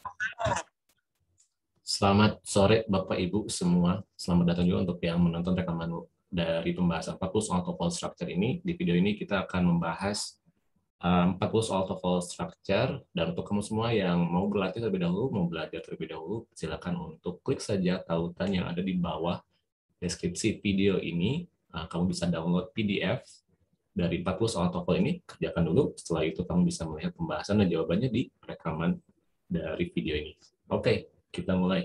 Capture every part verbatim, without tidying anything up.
Selamat sore Bapak Ibu semua. Selamat datang juga untuk yang menonton rekaman dari pembahasan empat puluh soal TOEFL Structure ini. Di video ini kita akan membahas um, empat puluh soal TOEFL Structure. Dan untuk kamu semua yang mau berlatih terlebih dahulu, mau belajar terlebih dahulu, silakan untuk klik saja tautan yang ada di bawah deskripsi video ini. Uh, kamu bisa download P D F dari empat puluh soal TOEFL ini. Kerjakan dulu. Setelah itu kamu bisa melihat pembahasan dan jawabannya di rekaman dari video ini. Oke. Kita mulai.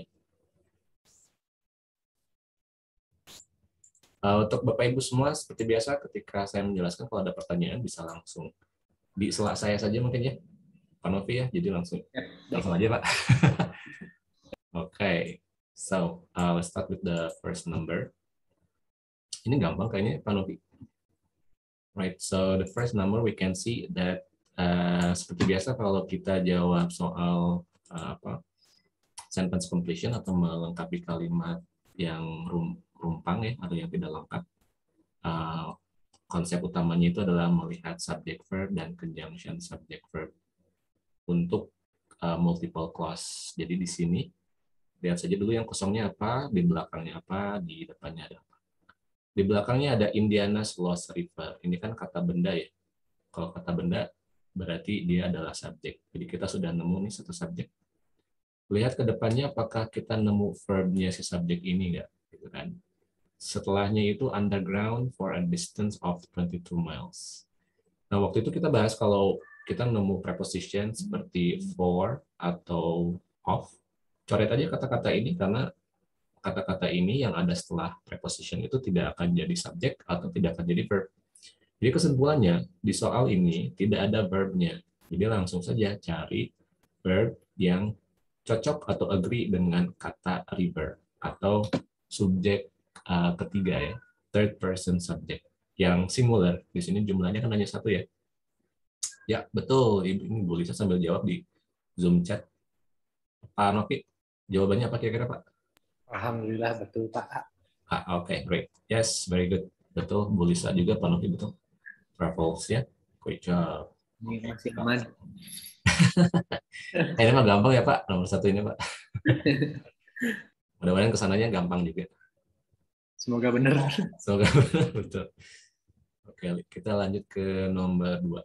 Uh, untuk Bapak Ibu semua, seperti biasa, ketika saya menjelaskan, kalau ada pertanyaan bisa langsung di sela saya saja mungkin ya, Pak Novi ya. Jadi langsung ya, langsung aja Pak. Oke, okay. So uh, let's start with the first number. Ini gampang kayaknya Pak Novi. Right, so the first number we can see that uh, seperti biasa kalau kita jawab soal uh, apa sentence completion atau melengkapi kalimat yang rum, rumpang ya atau yang tidak lengkap, uh, konsep utamanya itu adalah melihat subject verb dan conjunction subject verb untuk uh, multiple clause. Jadi di sini lihat saja dulu yang kosongnya apa, di belakangnya apa, di depannya ada apa. Di belakangnya ada Indiana's Lost River. Ini kan kata benda ya. Kalau kata benda berarti dia adalah subjek. Jadi kita sudah nemu nih satu subjek. Lihat ke depannya apakah kita nemu verbnya si subjek ini enggak, gitu kan. Setelahnya itu underground for a distance of twenty-two miles. Nah, waktu itu kita bahas kalau kita nemu preposition seperti for atau of, coret aja kata-kata ini karena kata-kata ini yang ada setelah preposition itu tidak akan jadi subjek atau tidak akan jadi verb. Jadi kesimpulannya di soal ini tidak ada verbnya. Jadi langsung saja cari verb yang cocok atau agree dengan kata river atau subjek uh, ketiga ya, third person subject yang singular. Di sini jumlahnya kan hanya satu ya. Ya betul, ini Bu Lisa sambil jawab di Zoom chat. Pak Novi, jawabannya apa kira-kira Pak? Alhamdulillah betul Pak. Ah, Oke, okay, great. Yes, very good. Betul, Bu Lisa juga, Pak Novi betul. Travels ya, great job. Ini masih aman. Ini mah gampang ya Pak, nomor satu ini Pak. Mudah-mudahan kesananya gampang juga. Semoga benar. Semoga benar, betul. Oke, kita lanjut ke nomor dua.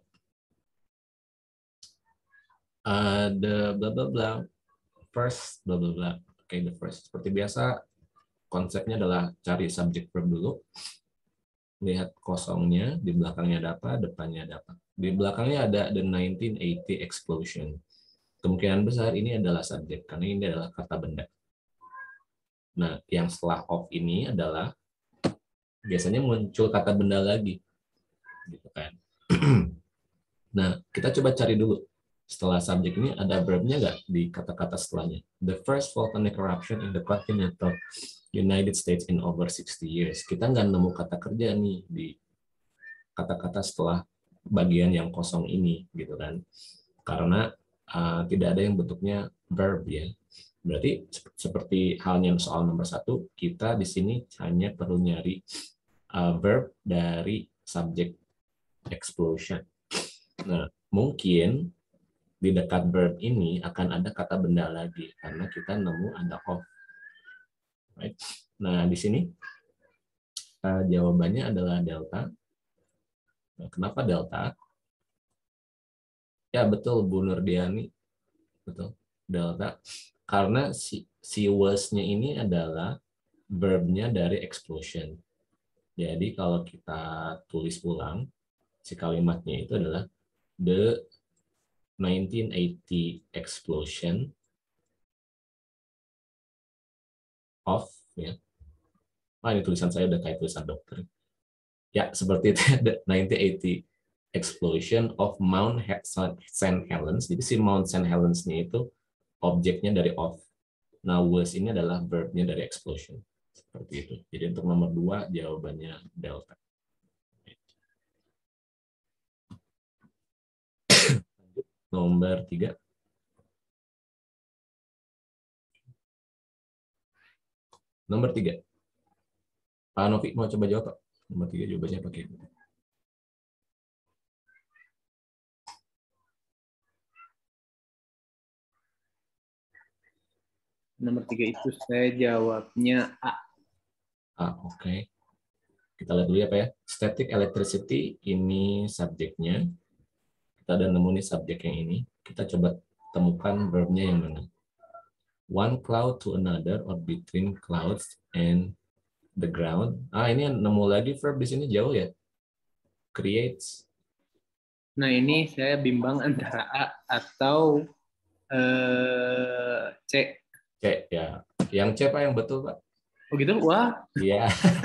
Uh, the blah blah blah first blah blah blah. Oke, okay, the first. Seperti biasa, konsepnya adalah cari subject verb dulu. Lihat kosongnya, di belakangnya ada apa, depannya ada apa. Di belakangnya ada the nineteen eighty explosion. Kemungkinan besar ini adalah subjek, karena ini adalah kata benda. Nah, yang setelah of ini adalah biasanya muncul kata benda lagi. Gitu kan. Nah, kita coba cari dulu. Setelah subjek ini ada verbnya nggak di kata-kata setelahnya? The first volcanic eruption in the continental United States in over sixty years. Kita nggak nemu kata kerja nih di kata-kata setelah bagian yang kosong ini, gitu kan? Karena uh, tidak ada yang bentuknya verb ya. Berarti seperti halnya soal nomor satu, kita di sini hanya perlu nyari uh, verb dari subject explosion. Nah, mungkin di dekat verb ini akan ada kata benda lagi karena kita nemu ada of. Right? Nah, di sini uh, jawabannya adalah delta. Nah, kenapa delta? Ya betul Bu Nurdiani, betul delta. Karena si si was-nya ini adalah verbnya dari explosion. Jadi kalau kita tulis ulang si kalimatnya itu adalah the nineteen eighty explosion of ya. Ah, ini tulisan saya udah kayak tulisan dokter. Ya, seperti itu the nineteen eighty explosion of Mount Saint Helens. Jadi si Mount Saint Helens-nya itu objeknya dari of. Nah, was ini adalah verb-nya dari explosion. Seperti itu. Jadi untuk nomor dua jawabannya delta. Nomor tiga. Nomor tiga. Pak Novi mau coba jawab, Pak? Nomor tiga jawabannya pakai. Nomor tiga itu saya jawabnya A. Ah, oke. Okay. Kita lihat dulu ya Pak ya. Static electricity ini subjeknya. Kita udah nemu nih subjek yang ini. Kita coba temukan verbnya yang mana. One cloud to another or between clouds and the ground. Ah, ini nemu lagi verb di sini jauh ya. Creates. Nah, ini saya bimbang antara A atau eh, C. C ya. Yang C Pak yang betul Pak. Oh gitu? Wah. Iya.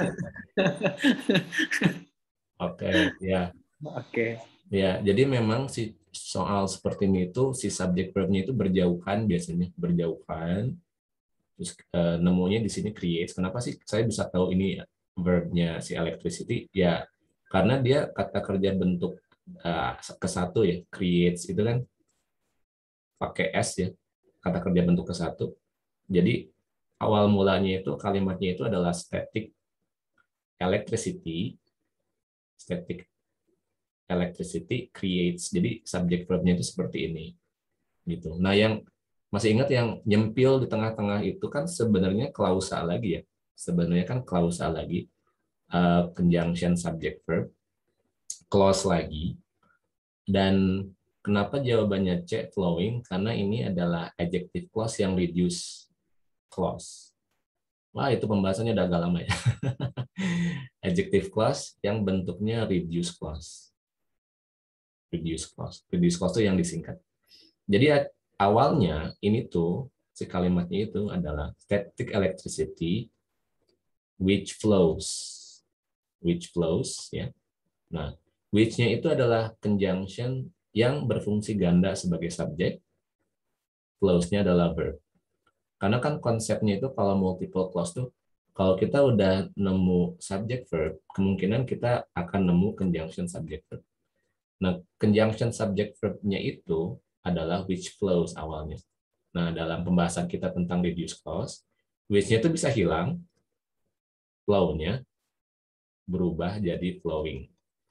Oke, okay, ya. Oke. Okay. Ya, jadi memang si soal seperti ini itu si subjek verbnya itu berjauhan biasanya, berjauhan. Terus uh, nemunya di sini creates. Kenapa sih saya bisa tahu ini verbnya si electricity? Ya, karena dia kata kerja bentuk uh, ke satu ya, creates itu kan pakai S ya, kata kerja bentuk ke satu. Jadi awal mulanya itu kalimatnya itu adalah static electricity, static electricity creates. Jadi subjek verbnya itu seperti ini. Gitu. Nah, yang masih ingat yang nyempil di tengah-tengah itu kan sebenarnya klausa lagi ya. Sebenarnya kan klausa lagi, uh, conjunction subject verb, clause lagi. Dan kenapa jawabannya C, flowing? Karena ini adalah adjective clause yang reduce clause. Wah, itu pembahasannya udah agak lama ya. Adjective clause yang bentuknya reduce clause. Reduce clause. Reduce clause itu yang disingkat. Jadi awalnya ini tuh si kalimatnya itu adalah static electricity which flows, which flows ya. Nah, which-nya itu adalah conjunction yang berfungsi ganda sebagai subjek, flows-nya adalah verb. Karena kan konsepnya itu kalau multiple clause tuh kalau kita udah nemu subject verb, kemungkinan kita akan nemu conjunction subject verb. Nah, conjunction subject verb-nya itu adalah which flows awalnya. Nah, dalam pembahasan kita tentang reduce clause, which-nya itu bisa hilang, flow-nya berubah jadi flowing.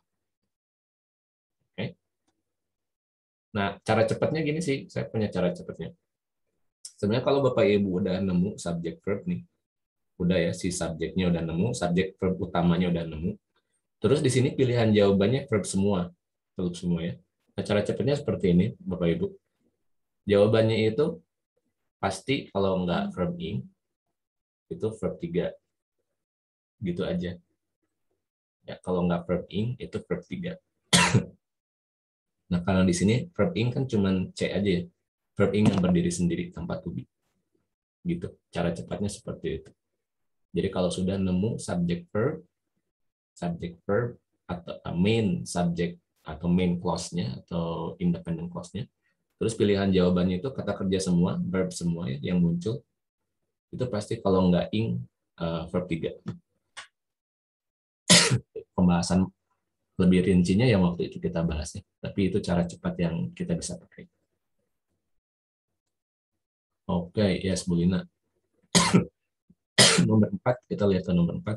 Oke. Okay. Nah, cara cepatnya gini sih, saya punya cara cepatnya. Sebenarnya kalau Bapak Ibu udah nemu subject verb nih, udah ya si subjeknya udah nemu, subject verb utamanya udah nemu, terus di sini pilihan jawabannya verb semua, verb semua ya. Nah, cara cepatnya seperti ini, Bapak Ibu. Jawabannya itu pasti kalau nggak verb ing, itu verb tiga. Gitu aja. Ya, kalau nggak verb ing, itu verb tiga. Nah, kalau di sini verb ing kan cuma C aja ya. Verb ing yang berdiri sendiri tanpa to be. Gitu. Cara cepatnya seperti itu. Jadi kalau sudah nemu subject verb, subject verb atau main subject atau main clause-nya atau independent clause-nya, terus pilihan jawabannya itu kata kerja semua, verb semua ya, yang muncul, itu pasti kalau nggak ing, uh, verb tiga. Pembahasan lebih rincinya yang waktu itu kita bahas ya. Tapi itu cara cepat yang kita bisa pakai. Oke, yes, Bu Lina. Nomor empat, kita lihat ke nomor empat.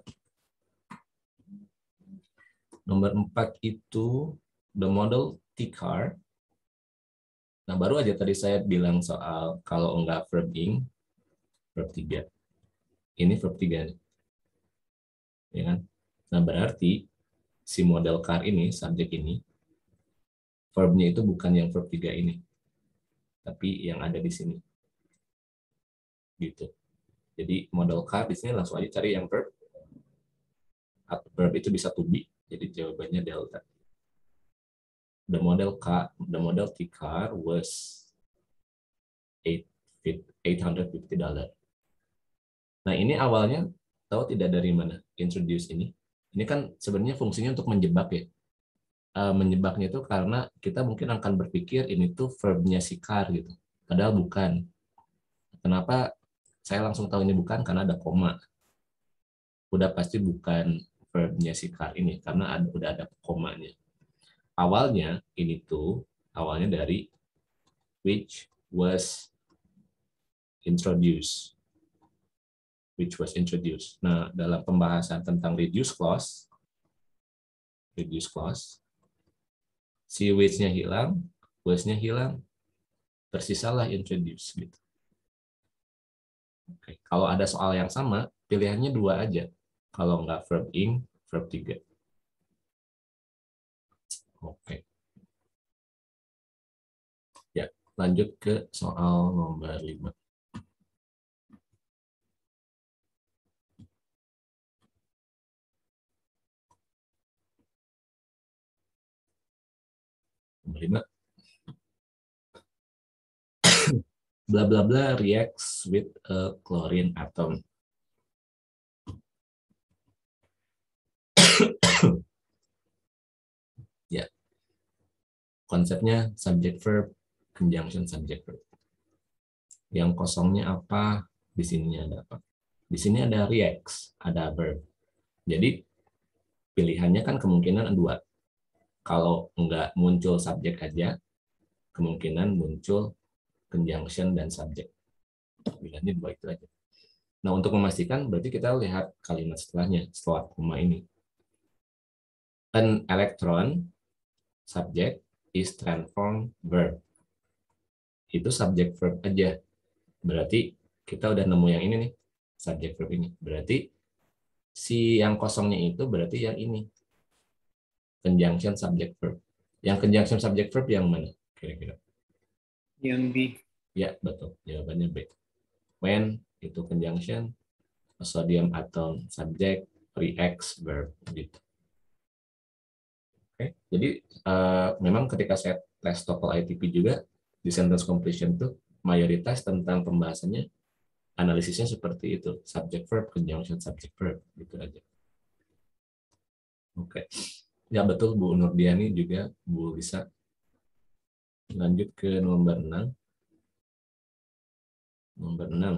Nomor empat itu the model T-car. Nah, baru aja tadi saya bilang soal kalau enggak verb ing, verb tiga. Ini verb tiga. Ya kan? Nah, berarti si model car ini, subjek ini, verbnya itu bukan yang verb tiga ini, tapi yang ada di sini. Gitu. Jadi model car di sini langsung aja cari yang verb. Atau verb itu bisa to be, jadi jawabannya delta. The model car, the model T car was eight hundred fifty dollars. Nah, ini awalnya tahu tidak dari mana introduce ini? Ini kan sebenarnya fungsinya untuk menjebak ya. Uh, menjebaknya itu karena kita mungkin akan berpikir ini tuh verbnya si car gitu. Padahal bukan. Kenapa saya langsung tahu ini bukan? Karena ada koma. Udah pasti bukan verbnya si car ini karena ada, udah ada komanya. Awalnya ini tuh awalnya dari which was introduced. Which was introduced. Nah, dalam pembahasan tentang reduce clause, reduce clause, si which-nya hilang, was-nya hilang, tersisalah introduce gitu. Oke. Kalau ada soal yang sama, pilihannya dua aja. Kalau nggak verb ing, verb tiga. Oke. Ya, lanjut ke soal nomor lima. Nomor lima. Bla bla bla reacts with a chlorine atom. Ya, konsepnya subject verb, conjunction subject verb. Yang kosongnya apa? Di sini ada apa? Di sini ada reacts, ada verb. Jadi pilihannya kan kemungkinan dua. Kalau nggak muncul subjek aja, kemungkinan muncul conjunction dan subject. Pilihannya dua itu aja. Nah, untuk memastikan berarti kita lihat kalimat setelahnya, setelah koma ini. An electron, subject, is transformed verb. Itu subject verb aja. Berarti kita udah nemu yang ini nih, subject verb ini. Berarti si yang kosongnya itu berarti yang ini, conjunction subject verb. Yang conjunction subject verb yang mana kira-kira? Yang B. Ya, betul. Jawabannya B. When itu conjunction, sodium atom subject, reacts verb gitu. Oke. Jadi uh, memang ketika saya tes TOEFL I T P juga di sentence completion tuh mayoritas tentang pembahasannya analisisnya seperti itu, subject verb, conjunction subject verb gitu aja. Oke. Ya betul Bu Nurdiani juga Bu Lisa. Lanjut ke nomor enam. Nomor enam.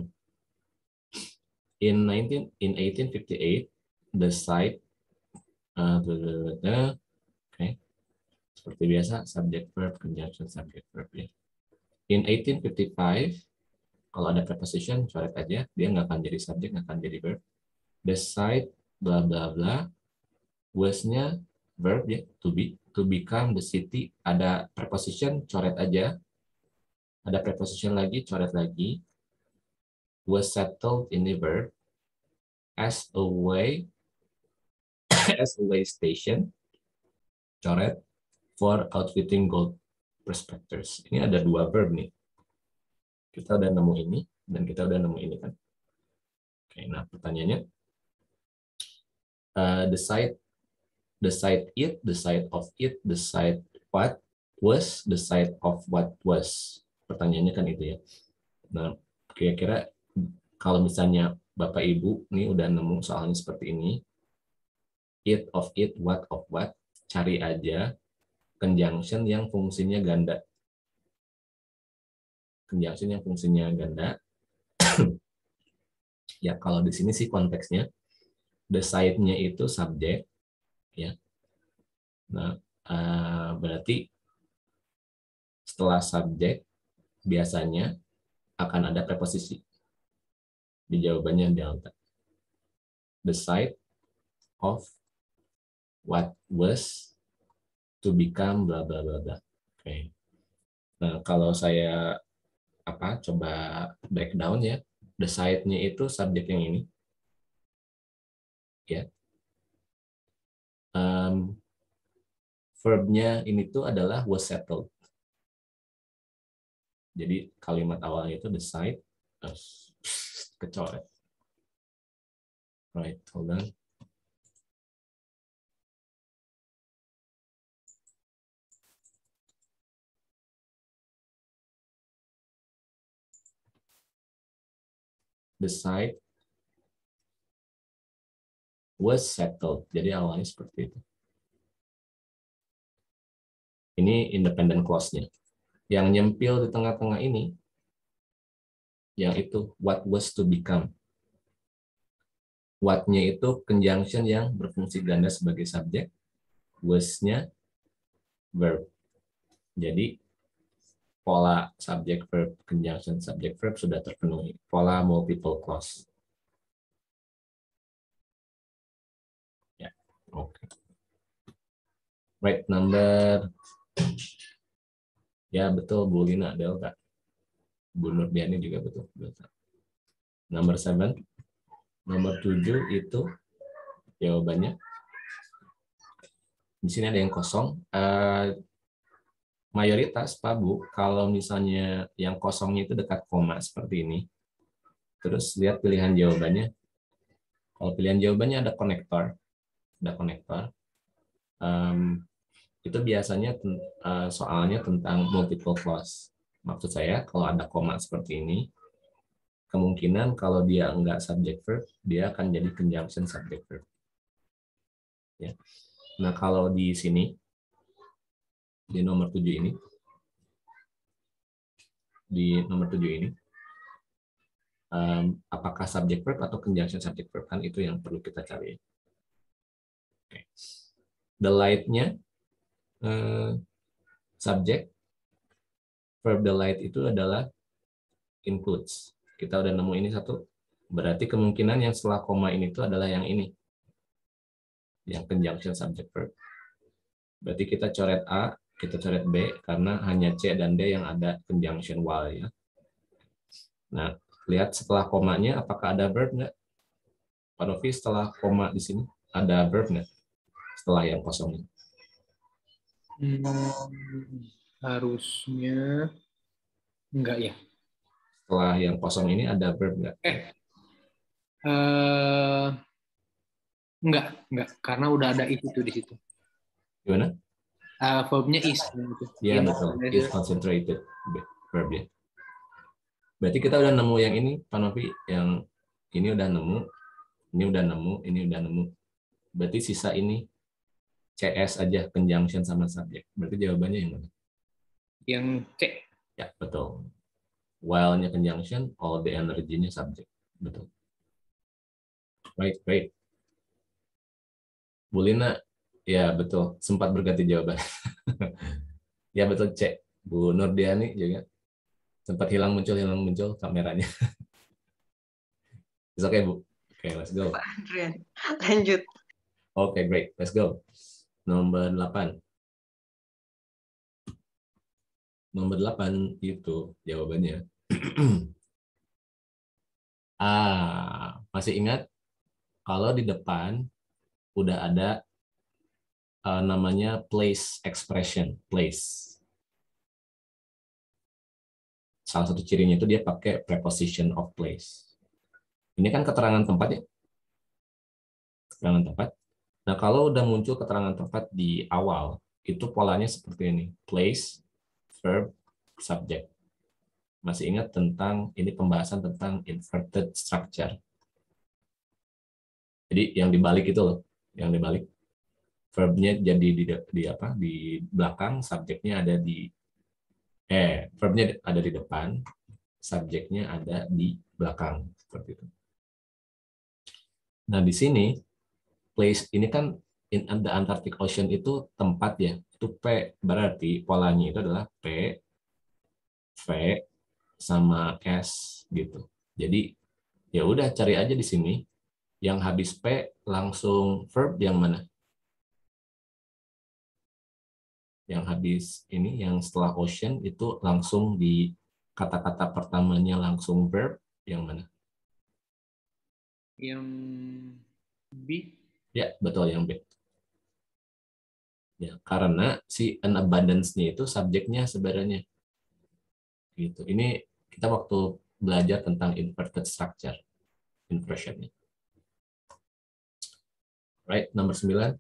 In nineteen in eighteen fifty-eight, the site uh, oke, okay. Seperti biasa subject verb conjunction subject verb ya. In eighteen fifty-five, kalau ada preposition coret aja, dia nggak akan jadi subject, nggak akan jadi verb. The site bla bla bla, was-nya verb ya, to be, to become the city, ada preposition coret aja, ada preposition lagi coret lagi. Was settled ini verb. As a way, as a way station, coret, for outfitting gold prospectors. Ini ada dua verb nih. Kita udah nemu ini, dan kita udah nemu ini kan. Oke, nah pertanyaannya, uh, the site, the site it, the site of it, the site what was, the site of what was. Pertanyaannya kan itu ya. Nah, kira-kira kalau misalnya Bapak Ibu nih udah nemu soalnya seperti ini, it of it, what of what, cari aja conjunction yang fungsinya ganda. Conjunction yang fungsinya ganda. Ya, kalau di sini sih konteksnya the site-nya itu subjek ya. Nah, uh, berarti setelah subjek biasanya akan ada preposisi. Di jawabannya delta. The site of what was to become bla bla bla bla. Oke. Okay. Nah, kalau saya apa coba breakdown ya, the site-nya itu subjek yang ini. Ya. Um, verb-nya ini tuh adalah was settled. Jadi kalimat awalnya itu the site, uh, kecoret. Right, hold on. The site was settled. Jadi awalnya seperti itu. Ini independent clause-nya. Yang nyempil di tengah-tengah ini, yang itu what was to become. What-nya itu conjunction yang berfungsi ganda sebagai subjek, was-nya verb. Jadi pola subject verb conjunction subject verb sudah terpenuhi. Pola multiple clause. Ya, oke. Okay. Right, number. Ya betul Bu Lina delta. Bu Nurdiani juga betul delta. Nomor seven. Nomor tujuh itu jawabannya. Di sini ada yang kosong. Uh, mayoritas, Pak Bu, kalau misalnya yang kosongnya itu dekat koma seperti ini, terus lihat pilihan jawabannya. Kalau pilihan jawabannya ada konektor, ada konektor. Um, itu biasanya uh, soalnya tentang multiple clause. Maksud saya kalau ada koma seperti ini, kemungkinan kalau dia enggak subject verb, dia akan jadi conjunction subject verb. Ya. Nah kalau di sini, di nomor tujuh ini, di nomor tujuh ini, um, apakah subject verb atau conjunction subject verb, kan itu yang perlu kita cari. Okay. The light-nya uh, subject, verb the light itu adalah includes. Kita udah nemu ini satu. Berarti kemungkinan yang setelah koma ini itu adalah yang ini. Yang conjunction subject verb. Berarti kita coret A, kita coret B, karena hanya C dan D yang ada conjunction while. Ya. Nah, lihat setelah komanya, apakah ada verb nggak? Pak Novi, setelah koma di sini, ada verb nggak? Setelah yang kosong ini. Hmm, harusnya enggak ya. Setelah yang kosong ini ada verb nggak? Eh, uh, enggak, enggak, karena udah ada itu tuh di situ. Gimana? Uh, verbnya is. Iya betul, is concentrated verb ya. Berarti kita udah nemu yang ini, Pak Novi, yang ini udah nemu, ini udah nemu, ini udah nemu. Berarti sisa ini C S aja, conjunction sama subject. Berarti jawabannya yang mana? Yang C. Ya, betul. While-nya conjunction, all the energy-nya subject. Betul. Right, right. Bu Lina, ya betul. Sempat berganti jawaban. Ya betul, C. Bu Nurdiani juga. Sempat hilang muncul, hilang muncul kameranya. It's okay, Bu. Oke, okay, let's go. Pak Adrian, lanjut. Oke, okay, great. Let's go. Nomor delapan. Nomor delapan itu jawabannya. Ah, masih ingat? Kalau di depan udah ada uh, namanya place expression. Place. Salah satu cirinya itu dia pakai preposition of place. Ini kan keterangan tempat ya. Keterangan tempat. Nah, kalau udah muncul keterangan tempat di awal, itu polanya seperti ini. Place, verb, subject. Masih ingat tentang ini pembahasan tentang inverted structure. Jadi yang dibalik itu loh, yang dibalik. Verbnya jadi di, di apa? Di belakang, subjeknya ada di eh verbnya ada di depan, subjeknya ada di belakang seperti itu. Nah, di sini place ini kan in the Antarctic Ocean itu tempat ya. Itu P, berarti polanya itu adalah P, V sama S gitu. Jadi ya udah cari aja di sini yang habis P langsung verb yang mana? Yang habis ini yang setelah ocean itu langsung di kata-kata pertamanya langsung verb yang mana? Yang B. Ya, betul yang B. Ya, karena si an abundance-nya itu subjeknya sebenarnya. Gitu. Ini kita waktu belajar tentang inverted structure, inversion-nya. Right, nomor sembilan.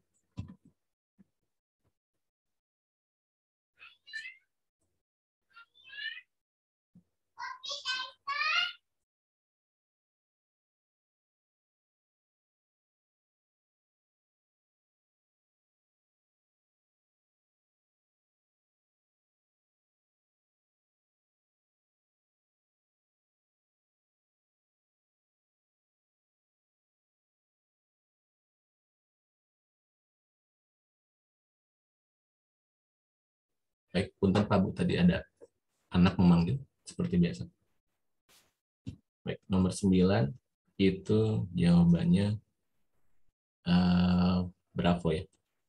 Baik, punten Pak Bu, tadi ada anak memanggil seperti biasa. Baik, nomor sembilan itu jawabannya uh, Bravo ya.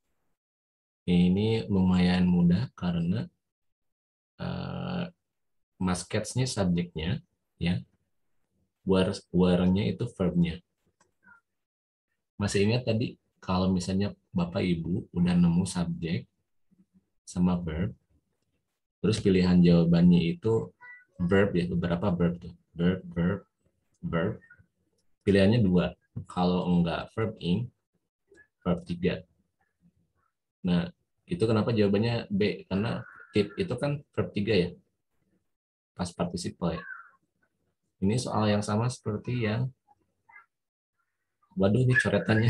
Ini lumayan mudah karena uh, masketsnya subjeknya ya. were were-nya itu verb-nya. Masih ingat tadi kalau misalnya Bapak Ibu udah nemu subjek sama verb, terus pilihan jawabannya itu verb ya, beberapa verb tuh. Verb, verb, verb. Pilihannya dua. Kalau enggak verb ing, verb tiga. Nah, itu kenapa jawabannya B? Karena tip itu kan verb tiga ya. Past participle ya. Ini soal yang sama seperti yang, waduh ini coretannya.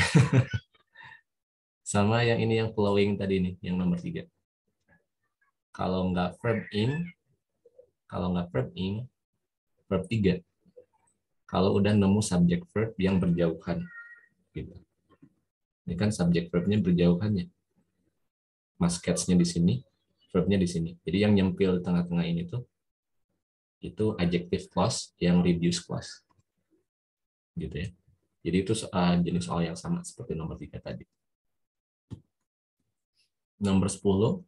Sama yang ini yang flowing tadi nih, yang nomor tiga. Kalau nggak verb in, kalau nggak verb in, verb tiga. Kalau udah nemu subjek verb yang berjauhan. Gitu. Ini kan subjek verbnya berjauhan ya. Mas catch-nya di sini, verbnya di sini. Jadi yang nyempil di tengah-tengah ini tuh, itu adjective clause yang reduce clause. Gitu ya. Jadi itu uh, jenis soal yang sama seperti nomor tiga tadi. Nomor sepuluh.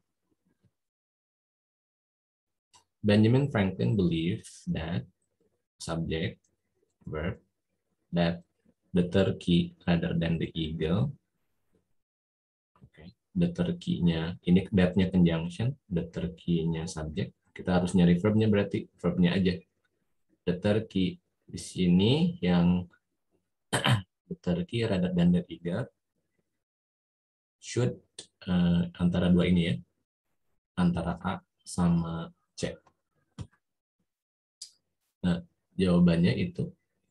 Benjamin Franklin believed that subject, verb, that the turkey rather than the eagle. Okay. The turkey-nya, ini that-nya conjunction, the turkey-nya subject. Kita harus nyari verb-nya berarti verb-nya aja. The turkey di sini yang the turkey rather than the eagle should uh, antara dua ini ya, antara A sama C. Nah, jawabannya itu,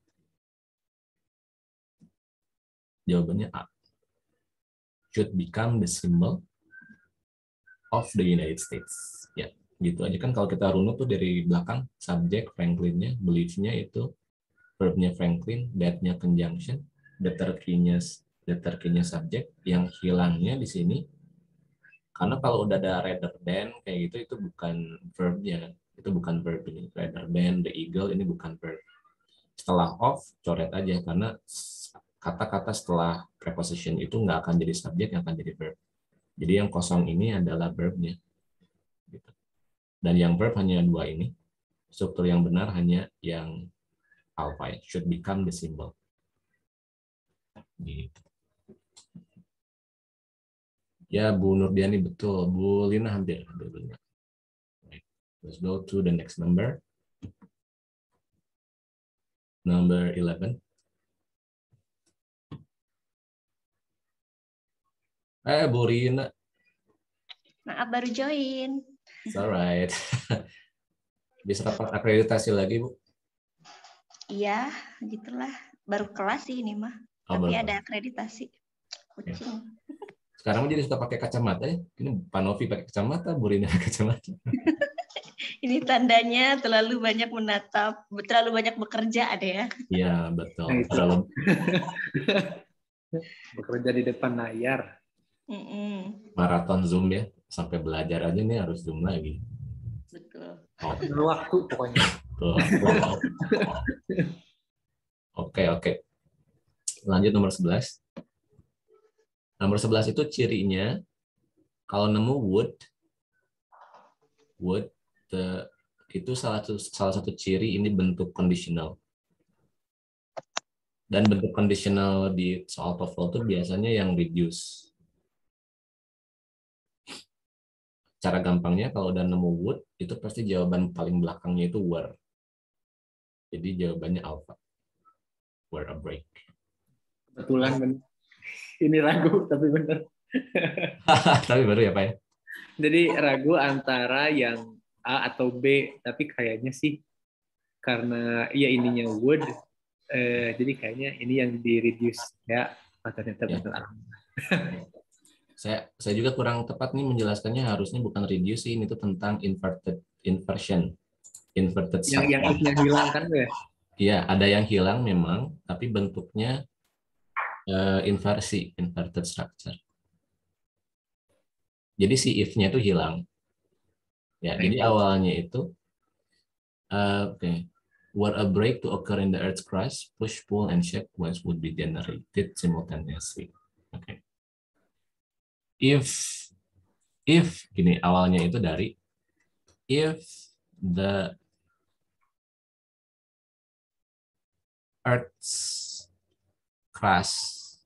jawabannya A. Should become the symbol of the United States. Ya, gitu aja kan kalau kita runut tuh dari belakang, subjek Franklin-nya, believe-nya itu, verb-nya Franklin, that-nya conjunction, the turkey-nya the turkey-nya subjek, yang hilangnya di sini. Karena kalau udah ada rather than kayak gitu itu bukan verb-nya, itu bukan verb ini. Rather than, the eagle ini bukan verb. Setelah of, coret aja karena kata-kata setelah preposition itu nggak akan jadi subjek, yang akan jadi verb. Jadi yang kosong ini adalah verb-nya. Gitu. Dan yang verb hanya dua ini. Struktur yang benar hanya yang alpha, should become the symbol. Gitu. Ya, Bu Nurdiani betul. Bu Lina hampir. hampir benar. Let's go to the next number. Number eleven. Eh, Bu Rina. Maaf baru join. It's alright. Bisa dapat akreditasi lagi, Bu? Iya, gitulah. Baru kelas sih ini mah. Oh, Tapi baru. ada akreditasi. Kucing. Sekarang jadi suka pakai kacamata ya. Ini Pak Novi pakai kacamata, Bu Rina pakai kacamata. Ini tandanya terlalu banyak menatap, terlalu banyak bekerja ada ya. Iya, betul. Nah, itu. Terlalu Bekerja di depan layar. Mm-mm. maraton Zoom ya. Sampai belajar aja nih harus Zoom lagi. Betul. Oh, Waktu pokoknya. betul. Oke, oke. Lanjut nomor sebelas. Nomor sebelas itu cirinya kalau nemu would, would the, itu salah satu salah satu ciri ini bentuk conditional. Dan bentuk conditional di soal TOEFL itu biasanya yang reduce. Cara gampangnya kalau udah nemu would, itu pasti jawaban paling belakangnya itu were. Jadi jawabannya alpha. Were a break. Kebetulan bener. Ini ragu tapi bener. Tapi baru ya Pak ya? Jadi ragu antara yang A atau B, tapi kayaknya sih karena ya ininya would, eh, jadi kayaknya ini yang di reduce ya. Oh, ternyata Ya. benar. Saya saya juga kurang tepat nih menjelaskannya, harusnya bukan reduce sih, ini tuh tentang inverted inversion. Inverted Yang yang subject. yang hilang kan ya? Iya, ada yang hilang memang, tapi bentuknya uh, inversi, inverted structure. Jadi si if-nya itu hilang. Ya, Nah, jadi itu. awalnya itu uh, oke. Okay. Were a break to occur in the Earth's crust, push, pull, and shake waves would be generated simultaneously. Oke. Okay. If if gini awalnya itu dari if the Earth's crust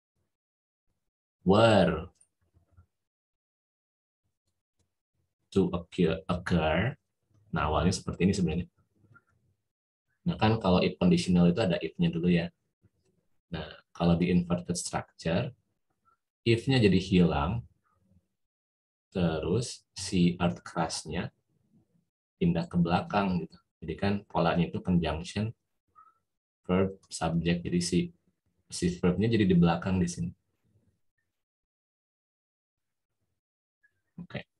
were to occur, occur. Nah, awalnya seperti ini sebenarnya. Nah, kan kalau if conditional itu ada if-nya dulu ya. Nah, kalau di inverted structure, if-nya jadi hilang, terus si earth crust-nya pindah ke belakang gitu. Jadi kan polanya itu conjunction verb subject. Jadi si si verb-nya jadi di belakang di sini. Oke. Okay.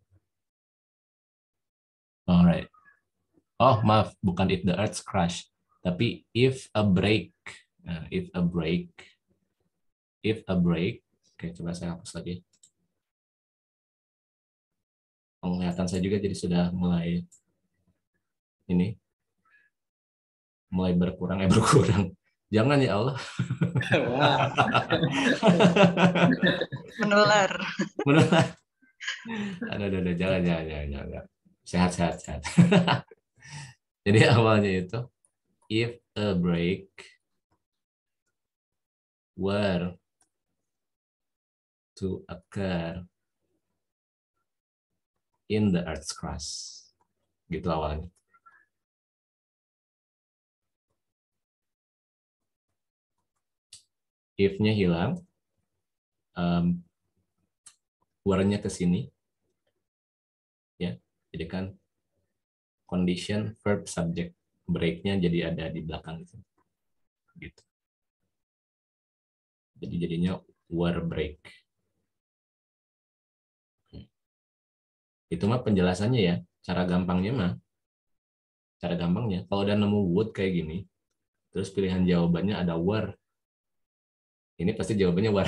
Alright. Oh, maaf, bukan if the earth crash, tapi if a break. Nah, if a break. If a break. Oke, coba saya hapus lagi. Penglihatan saya juga jadi sudah mulai ini. Mulai berkurang, eh berkurang. Jangan ya Allah. Menular. Menular. Aduh, aduh, aduh, jangan, jangan, jangan, jangan. Sehat, sehat, sehat. Jadi awalnya itu, if a break were to occur in the earth's crust. Gitu awalnya. If-nya hilang, um, were-nya ke sini, ya. Jadi kan condition verb subject, break-nya jadi ada di belakang gitu. Gitu. Jadi jadinya were break. Itu mah penjelasannya ya, cara gampangnya mah. Cara gampangnya, kalau udah nemu would kayak gini, terus pilihan jawabannya ada were. Ini pasti jawabannya were.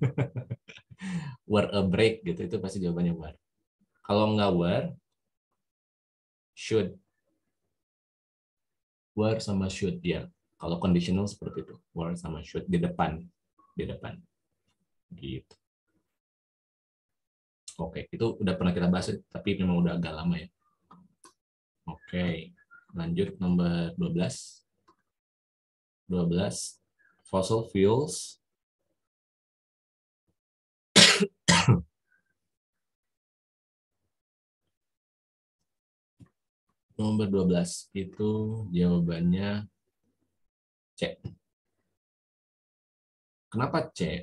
Were a break gitu, itu pasti jawabannya were. Kalau nggak were, should. Were sama should ya. Kalau conditional seperti itu, were sama should di depan, di depan. Gitu. Oke, itu udah pernah kita bahas, tapi memang udah agak lama ya. Oke, lanjut nomor dua belas. dua belas, fossil fuels. Nomor dua belas itu jawabannya C. Kenapa C?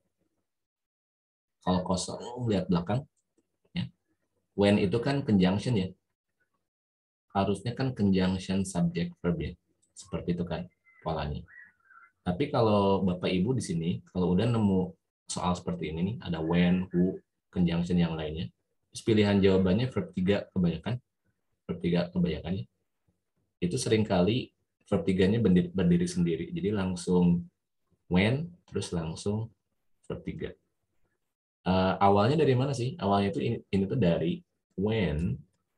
Kalau kosong lihat belakang, ya. When itu kan conjunction ya. Harusnya kan conjunction subject verb ya. Seperti itu kan polanya. Tapi kalau Bapak Ibu di sini, kalau udah nemu soal seperti ini nih, ada when, who, conjunction yang lainnya, terus pilihan jawabannya verb tiga kebanyakan, verb tiga kebanyakannya, itu seringkali verb tiganya berdiri, berdiri sendiri. Jadi langsung when, terus langsung verb tiga. Uh, awalnya dari mana sih? Awalnya itu ini, ini tuh dari when,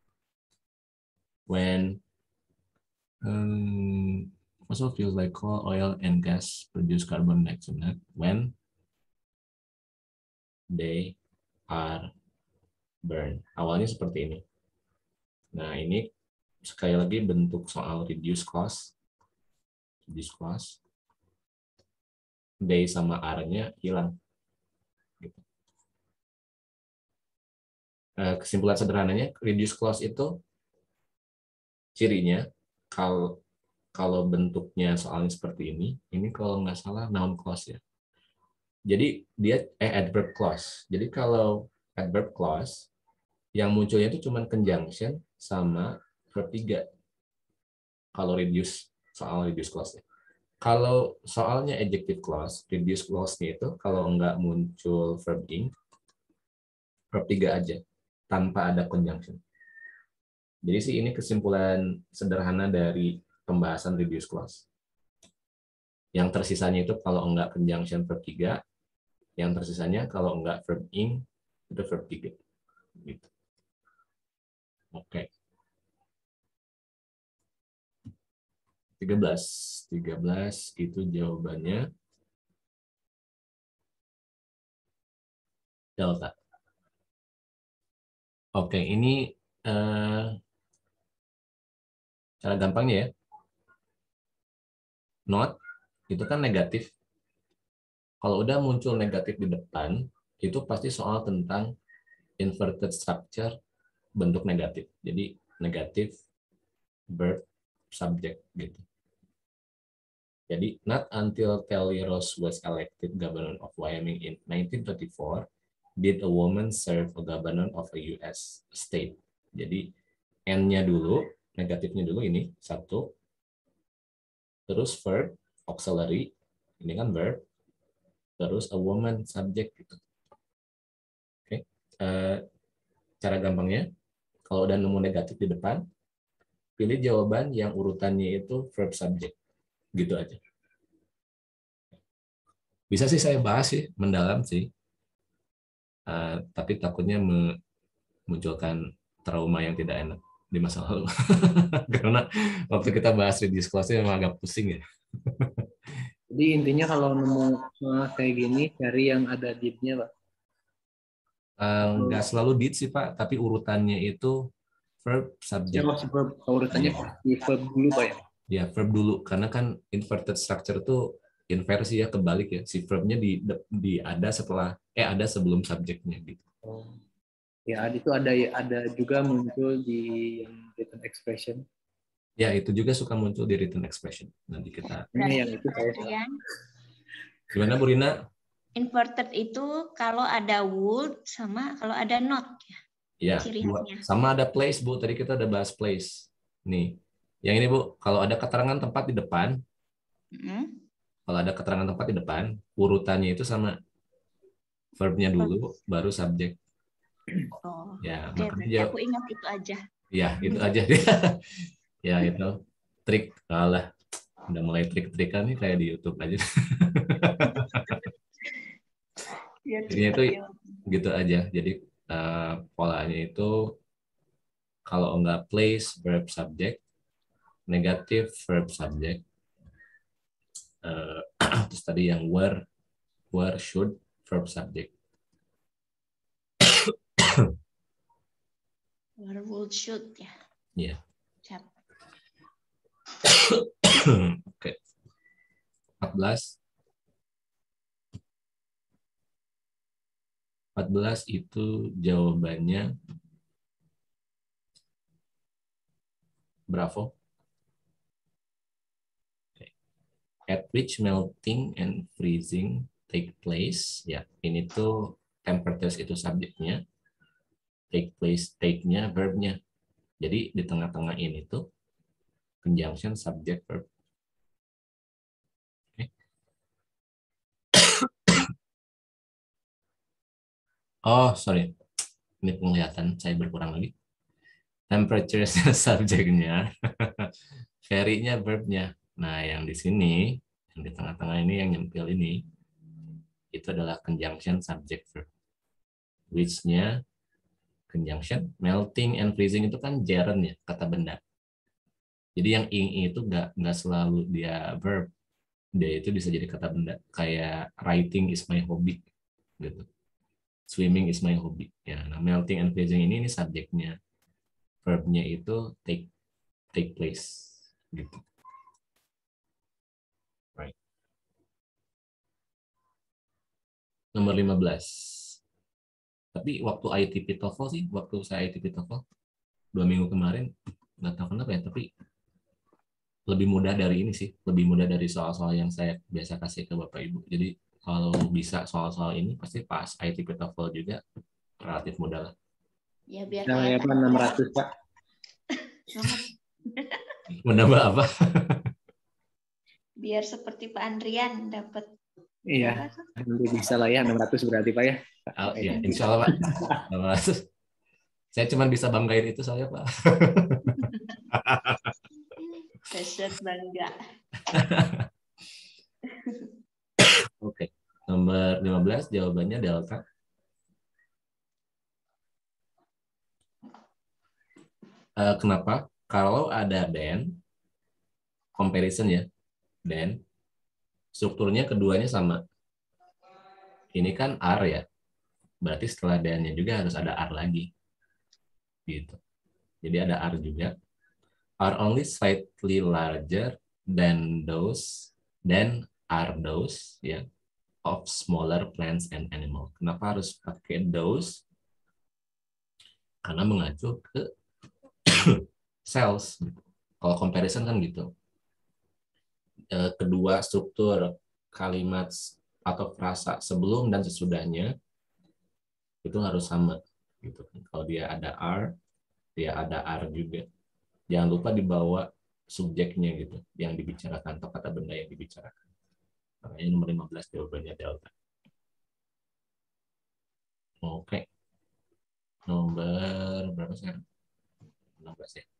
when um, fossil fuels like coal, oil, and gas produce carbon dioxide when they are burned. Awalnya seperti ini. Nah, ini sekali lagi bentuk soal reduce clause. Reduce clause. They sama are-nya hilang. Gitu. Kesimpulan sederhananya, reduce clause itu cirinya kalau kalau bentuknya soalnya seperti ini, ini kalau nggak salah noun clause ya. Jadi dia eh, adverb clause. Jadi kalau adverb clause yang munculnya itu cuma conjunction sama verb tiga. Kalau reduce soal reduce clause-nya. Kalau soalnya adjective clause, reduce clause-nya itu kalau nggak muncul verb ing, verb tiga aja tanpa ada conjunction. Jadi sih ini kesimpulan sederhana dari pembahasan reduce clause. Yang tersisanya itu kalau enggak conjunction verb tiga, yang tersisanya kalau enggak verb ing, itu verb tiga. Gitu. Oke. tiga belas. tiga belas itu jawabannya delta. Oke, ini eh, cara gampangnya ya. not itu kan negatif. Kalau udah muncul negatif di depan, itu pasti soal tentang inverted structure bentuk negatif. Jadi negatif verb subject gitu. Jadi not until Kelly Ross was elected governor of Wyoming in nineteen thirty-four did a woman serve a governor of a U S state. Jadi N-nya dulu, negatifnya dulu ini satu. Terus verb auxiliary, ini kan verb. Terus a woman subject gitu. Oke. Okay. Uh, cara gampangnya, kalau udah nemu negatif di depan, pilih jawaban yang urutannya itu verb subject. Gitu aja. Bisa sih saya bahas sih, mendalam sih. Uh, tapi takutnya memunculkan trauma yang tidak enak di masa lalu. Karena waktu kita bahas reduce clause-nya memang agak pusing ya. Jadi intinya kalau nemu kayak gini, cari yang ada did-nya, Pak. Nggak uh, selalu did sih, Pak. Tapi urutannya itu verb subject. Ya, maksud verb, urutannya di verb dulu, Pak ya? Ya, verb dulu. Karena kan inverted structure itu inversi ya, kebalik ya. Si verbnya di, di ada setelah, eh ada sebelum subjeknya gitu. Oh. Ya, itu ada ada juga muncul di yang written expression. Ya, itu juga suka muncul di written expression. Nanti kita... Ini yang itu saya... Gimana, Bu Rina? Inverted itu kalau ada would sama kalau ada not. Ya, sama ada place, Bu. Tadi kita udah bahas place. Nih, yang ini, Bu. Kalau ada keterangan tempat di depan, mm-hmm. kalau ada keterangan tempat di depan, urutannya itu sama verbnya dulu, baru subjek. Oh, ya, okay, makanya aku ingat itu aja. Ya, itu aja. Ya, itu trik. Alah, udah mulai trik-trikan nih kayak di YouTube aja. Ya, Jadi itu gitu aja. Jadi uh, polanya itu kalau enggak place verb subject, negatif verb subject, uh, terus tadi yang were, were should verb subject. Were would should ya. Iya. Yeah. Oke. empat belas. empat belas itu jawabannya Bravo. Okay. At which melting and freezing take place. Ya, ini tuh temperatures itu subjeknya. Take place, take-nya verb-nya. Jadi di tengah-tengah ini tuh conjunction subject verb. Okay. Oh, sorry. Ini penglihatan saya berkurang lagi. Temperature subjeknya, very-nya verb-nya. Nah, yang di sini, yang di tengah-tengah ini, yang nyempil ini, itu adalah conjunction subject verb. Which-nya conjunction, melting and freezing itu kan gerund ya, kata benda. Jadi yang ing itu nggak nggak selalu dia verb, dia itu bisa jadi kata benda. Kayak writing is my hobby, gitu. Swimming is my hobby. Ya, nah, melting and freezing ini ini subjeknya, verbnya itu take take place, gitu. Right. Nomor lima belas. Tapi waktu I T P TOEFL sih, waktu saya I T P TOEFL dua minggu kemarin, nggak tahu kenapa ya, tapi lebih mudah dari ini sih, lebih mudah dari soal-soal yang saya biasa kasih ke Bapak Ibu. Jadi kalau bisa soal-soal ini pasti pas I T P TOEFL juga relatif mudah lah. Ya biar nah, ya Pak enam ratus Pak. Menambah apa? Biar seperti Pak Andrian dapat. Iya, nanti bisa lah ya enam ratus berarti Pak ya. Oh, ya, insya Allah Pak. enam ratus. Saya cuma bisa banggain itu soalnya Pak. Besar bangga. Oke, nomor lima belas jawabannya delta. Uh, kenapa? Kalau ada then, comparison ya, then, strukturnya keduanya sama. Ini kan R ya, berarti setelah then-nya juga harus ada R lagi. Gitu. Jadi ada R juga. Are only slightly larger than those Then are those ya of smaller plants and animal. Kenapa harus pakai those? Karena mengacu ke cells. Kalau comparison kan gitu. Kedua struktur kalimat atau frasa sebelum dan sesudahnya itu harus sama. Gitu. Kalau dia ada are, dia ada are juga. Jangan lupa dibawa subjeknya gitu, yang dibicarakan atau kata benda yang dibicarakan. Makanya nomor lima belas jawabannya delta. Oke. Nomor berapa sekarang? enam belas ya.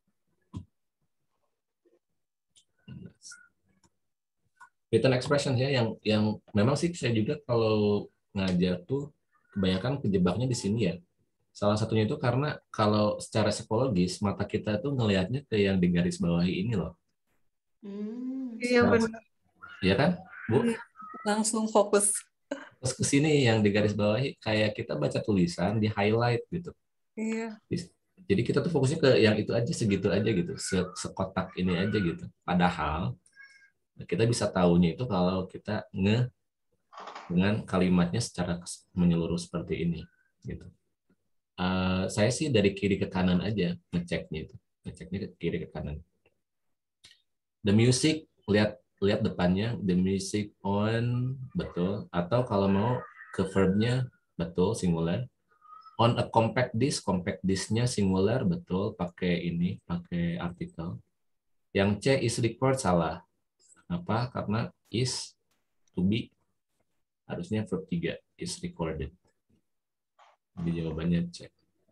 Written expression ya, yang yang memang sih saya juga kalau ngajar tuh kebanyakan kejebaknya di sini ya. Salah satunya itu karena kalau secara psikologis mata kita tuh ngelihatnya ke yang di garis bawahi ini loh. Hmm. Iya benar. Iya kan, Bu? Langsung fokus. Terus ke sini yang di garis bawahi kayak kita baca tulisan di highlight gitu. Iya. Jadi kita tuh fokusnya ke yang itu aja, segitu aja gitu, sekotak ini aja gitu. Padahal kita bisa tahunya itu kalau kita nge dengan kalimatnya secara menyeluruh seperti ini gitu. Uh, saya sih dari kiri ke kanan aja ngeceknya itu, ngeceknya ke kiri ke kanan. The music, lihat lihat depannya, the music on, betul. Atau kalau mau ke verbnya, betul, singular. On a compact disc, compact disc-nya singular, betul, pakai ini, pakai artikel. Yang C is record, salah. Apa? Karena is to be, harusnya verb tiga, is recorded. Jadi jawabannya C.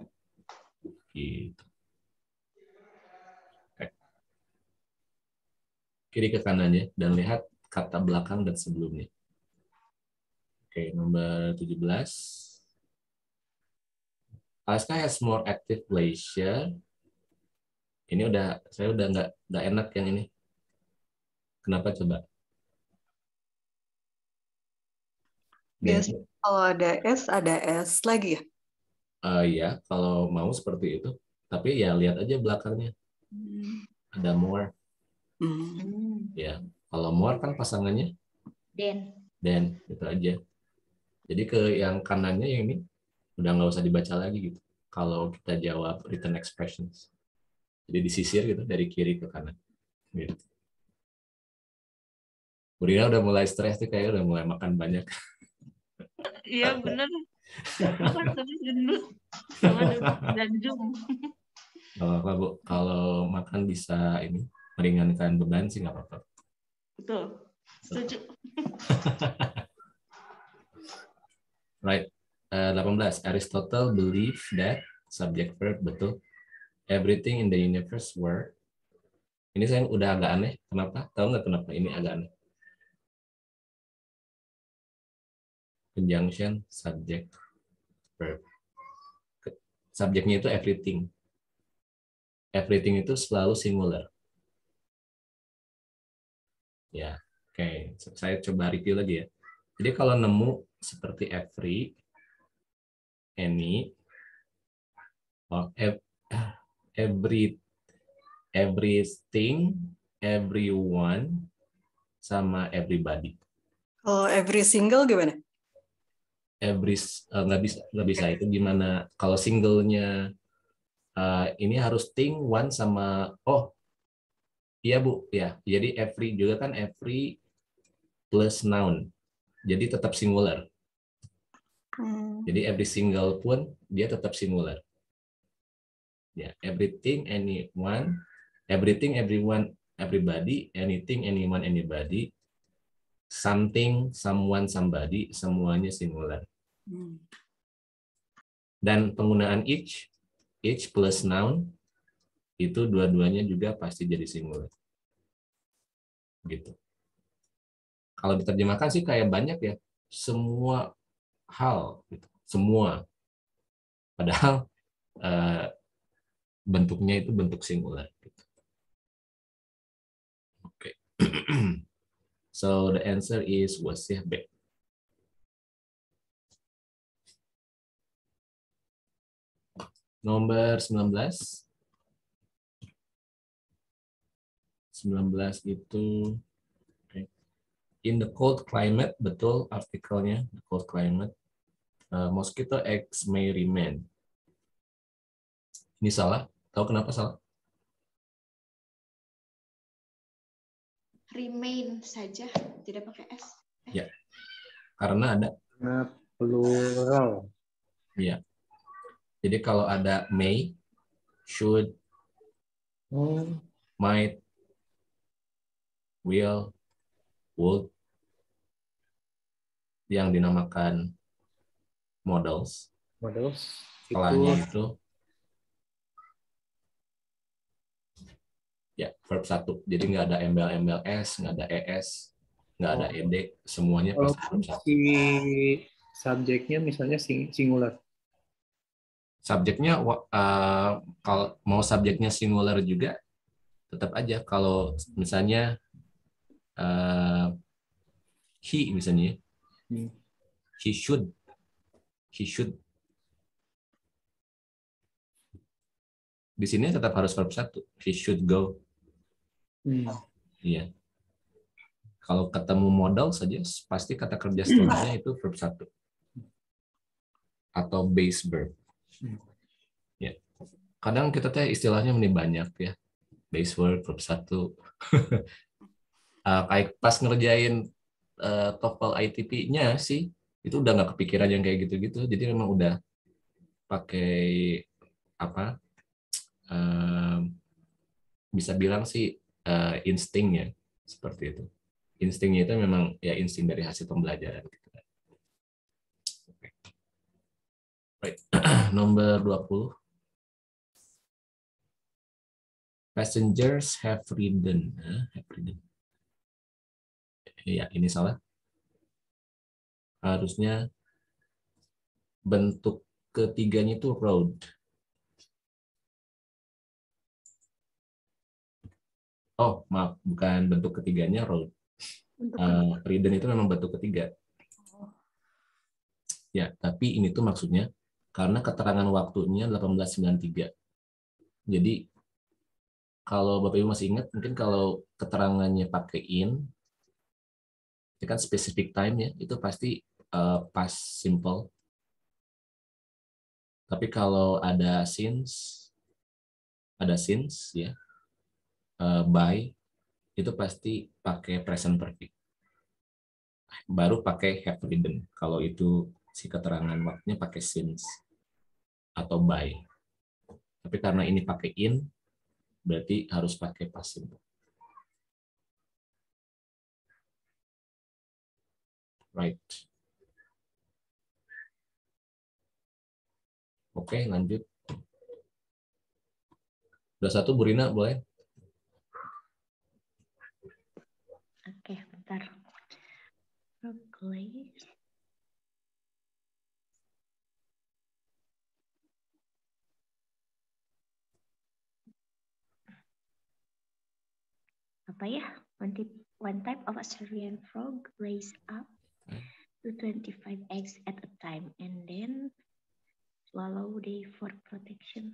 Gitu. Oke. Kiri ke kanannya, dan lihat kata belakang dan sebelumnya. Oke, nomor tujuh belas. Alaska has more active glacier. Ini udah, saya udah nggak nggak enak yang ini. Kenapa coba? Biasa kalau ada S, ada S lagi ya? Uh, ya, kalau mau seperti itu. Tapi ya lihat aja belakangnya. Hmm. Ada more. Hmm. Ya, kalau more kan pasangannya Den. Den, itu aja. Jadi ke yang kanannya yang ini udah nggak usah dibaca lagi gitu. Kalau kita jawab written expressions. Jadi disisir gitu dari kiri ke kanan. Gitu. Burina udah mulai stres tuh, kayak udah mulai makan banyak. Iya bener. Makan terus gendut sama duduk dan zoom. Gak apa-apa, Bu. Kalau makan bisa ini meringankan beban sih nggak apa-apa. Betul. Setuju. Right. Uh, delapan belas. Aristotle believed that subject verb, betul. Everything in the universe were. Ini saya udah agak aneh. Kenapa? Tahu nggak kenapa ini agak aneh? Conjunction subject verb. Subjeknya itu everything. Everything itu selalu singular. Ya, oke. Okay. Saya coba review lagi ya. Jadi kalau nemu seperti every, any, or every, everything, everyone, sama everybody. Kalau every single gimana? Every nggak uh, bisa nggak bisa itu gimana? Kalau singlenya uh, ini harus thing, one sama oh iya Bu ya. Jadi every juga kan every plus noun. Jadi tetap singular. Hmm. Jadi every single pun dia tetap singular. Ya, everything, anyone, everything, everyone, everybody, anything, anyone, anybody, something, someone, somebody, semuanya singular. Hmm. Dan penggunaan each, each plus noun, itu dua-duanya juga pasti jadi singular. Gitu. Kalau diterjemahkan sih kayak banyak ya, semua hal, gitu. Semua. Padahal uh, bentuknya itu bentuk singular. Gitu. Oke. Okay. So the answer is wasih B. Nomor sembilan belas. sembilan belas itu okay. In the cold climate, betul artikelnya, the cold climate, uh, mosquito eggs may remain. Ini salah. Tahu kenapa salah? Remain saja, tidak pakai S. Ya, karena ada. Nah, plural. Ya. Jadi kalau ada may, should, Oh, might, will, would, yang dinamakan modals, models setelahnya itu itu ya verb satu. Jadi nggak ada embel-embel s, nggak ada es, nggak ada ed, semuanya pasti verb walaupun satu. si subjeknya misalnya sing- singular. Subjeknya uh, kalau mau subjeknya singular juga tetap aja. Kalau misalnya uh, he misalnya, Hmm. he should, he should. Di sini tetap harus verb satu. He should go. Hmm. Iya. Kalau ketemu modal saja, pasti kata kerja setelahnya itu verb satu. Atau base verb. Ya. Kadang kita teh istilahnya ini banyak ya. Base verb, verb satu. uh, kayak pas ngerjain uh, TOEFL I T P-nya sih, itu udah nggak kepikiran yang kayak gitu-gitu. Jadi memang udah pakai apa? Uh, bisa bilang sih uh, instingnya seperti itu. Instingnya itu memang ya insting dari hasil pembelajaran. Gitu. Okay. Right. Nomor dua puluh. Passengers have ridden. Huh? Have ridden. Ya, ini salah. Harusnya bentuk ketiganya itu road. Oh, maaf. Bukan bentuk ketiganya road. Uh, ridden itu memang bentuk ketiga. Ya, tapi ini tuh maksudnya karena keterangan waktunya delapan belas sembilan puluh tiga. Jadi kalau Bapak Ibu masih ingat, mungkin kalau keterangannya pakai in, itu kan specific time ya, itu pasti uh, past simple. Tapi kalau ada since, ada since ya, uh, by, itu pasti pakai present perfect. Baru pakai have ridden. Kalau itu si keterangan waktunya pakai since atau by. Tapi karena ini pakai in, berarti harus pakai past simple. Right. Oke, lanjut. Udah satu, Bu Rina, boleh? Oke, bentar. Replace. Apa ya? One, tip- one type of Australian frog lays up to twenty-five eggs at a time and then swallow they for protection.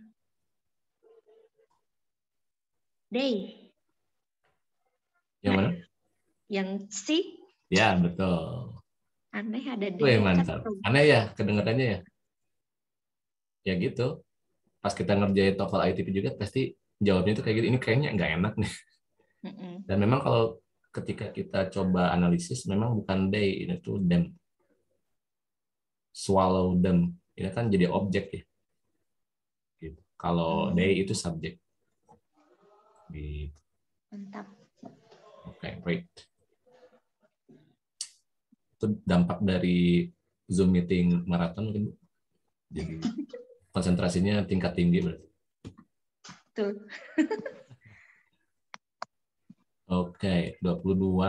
They. Yang mana? Yang C. Ya, betul. Aneh ada D. Wih, mantap. Aneh ya kedengarannya ya? Ya gitu. Pas kita ngerjain TOEFL I T P juga pasti jawabnya itu kayak gitu. Ini kayaknya nggak enak nih. Mm-mm. Dan memang kalau ketika kita coba analisis, memang bukan they, ini tuh them. Swallow them. Ini kan jadi objek ya. Gitu. Kalau Hmm. they itu subjek. Gitu. Mantap. Oke, okay, great. Itu dampak dari Zoom meeting maraton mungkin. Jadi konsentrasinya tingkat tinggi berarti. Tuh. Oke, okay, dua puluh dua.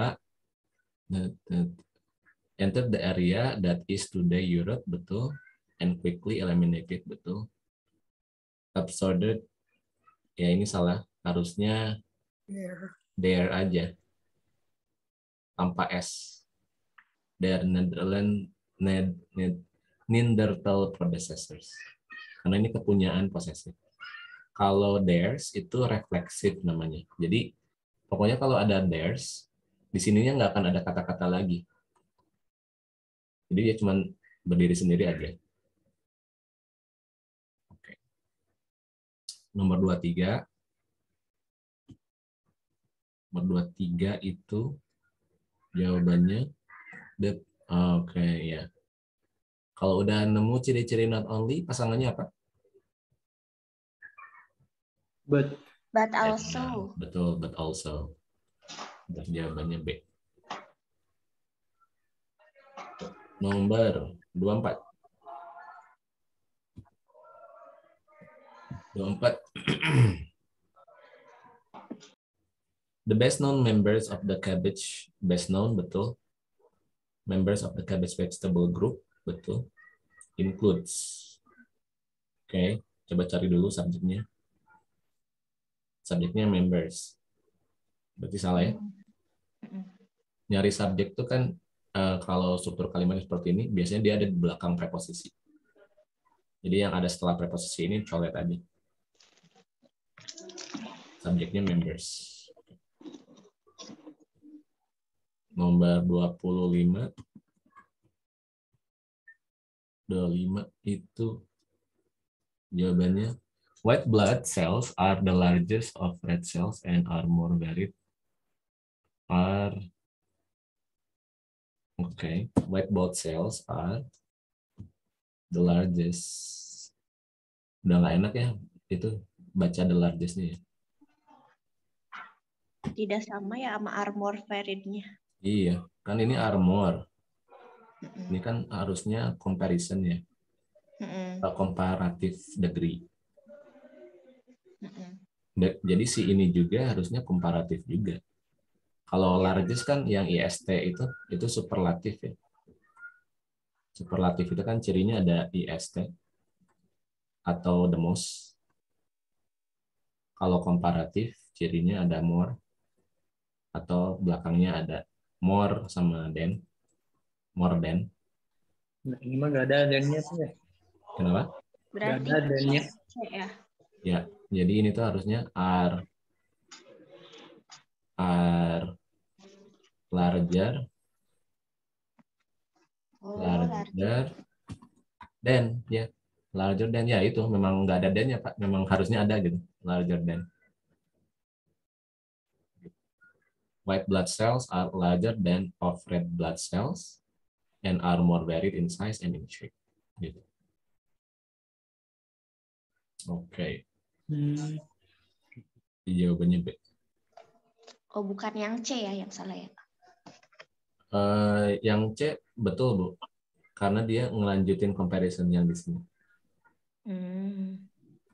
Enter the area that is today Europe, betul. And quickly eliminated, betul. Absorbed, ya ini salah. Harusnya There. there aja. Tanpa S. Their Netherlands, Ned, Ned, Neanderthal predecessors. Karena ini kepunyaan posesif. Kalau theirs itu refleksif namanya. Jadi pokoknya kalau ada theirs Di sininya nggak akan ada kata-kata lagi. Jadi dia cuma berdiri sendiri aja. Oke. Nomor dua puluh tiga. Nomor dua puluh tiga itu jawabannya the oke okay, ya. Kalau udah nemu ciri-ciri not only, pasangannya apa? But. But Ya, also. betul, but also. Dan jawabannya B. Nomor dua puluh empat. dua puluh empat. The best known members of the cabbage, best known, betul. Members of the cabbage vegetable group, betul. Includes. Oke, okay. Coba cari dulu subjeknya. Subjeknya members. Berarti salah ya? Nyari subjek itu kan uh, kalau struktur kalimatnya seperti ini, biasanya dia ada di belakang preposisi. Jadi yang ada setelah preposisi ini coret aja. Subjeknya members. Nomor dua puluh lima. dua puluh lima itu jawabannya white blood cells are the largest of red cells and are more varied. Are okay, white blood cells are the largest. Udah nggak enak ya itu baca the largest-nya ya. Tidak sama ya sama armor varied-nya. Iya, kan ini armor. Ini kan harusnya comparison ya. Mm-mm. Comparative degree. Mm-mm. Jadi si ini juga harusnya komparatif juga. Kalau largest kan yang I S T itu itu superlatif ya. Superlatif itu kan cirinya ada I S T atau the most. Kalau komparatif cirinya ada more atau belakangnya ada more sama than. More than. Nah, ini mah nggak ada dan-nya tuh ya. Kenapa? Berarti Nggak ada dan-nya. C ya. Ya, jadi ini tuh harusnya are are larger, Oh, larger than ya, larger than ya itu memang nggak ada than-nya Pak, memang harusnya ada gitu, larger than. White blood cells are larger than of red blood cells and are more varied in size and in shape. Gitu. Oke. Okay. Hmm. Jawabannya B. Oh, bukan yang C ya yang salah ya. Uh, yang C betul Bu, karena dia ngelanjutin comparison yang di sini. Hmm.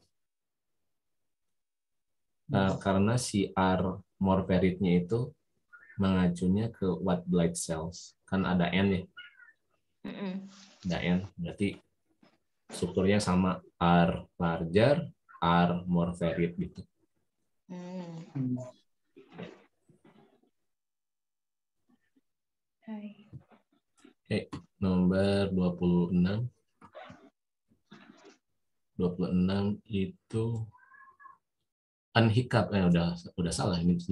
Nah, karena si R more varied-nya itu mengacunya ke white blood cells. Kan ada N ya. Mm-mm. Ada N, berarti strukturnya sama R larger, R more varied gitu. Hmm. Hmm. Hai. Oke, nomor dua puluh enam. dua puluh enam itu unhiccup. Eh, udah udah salah ini.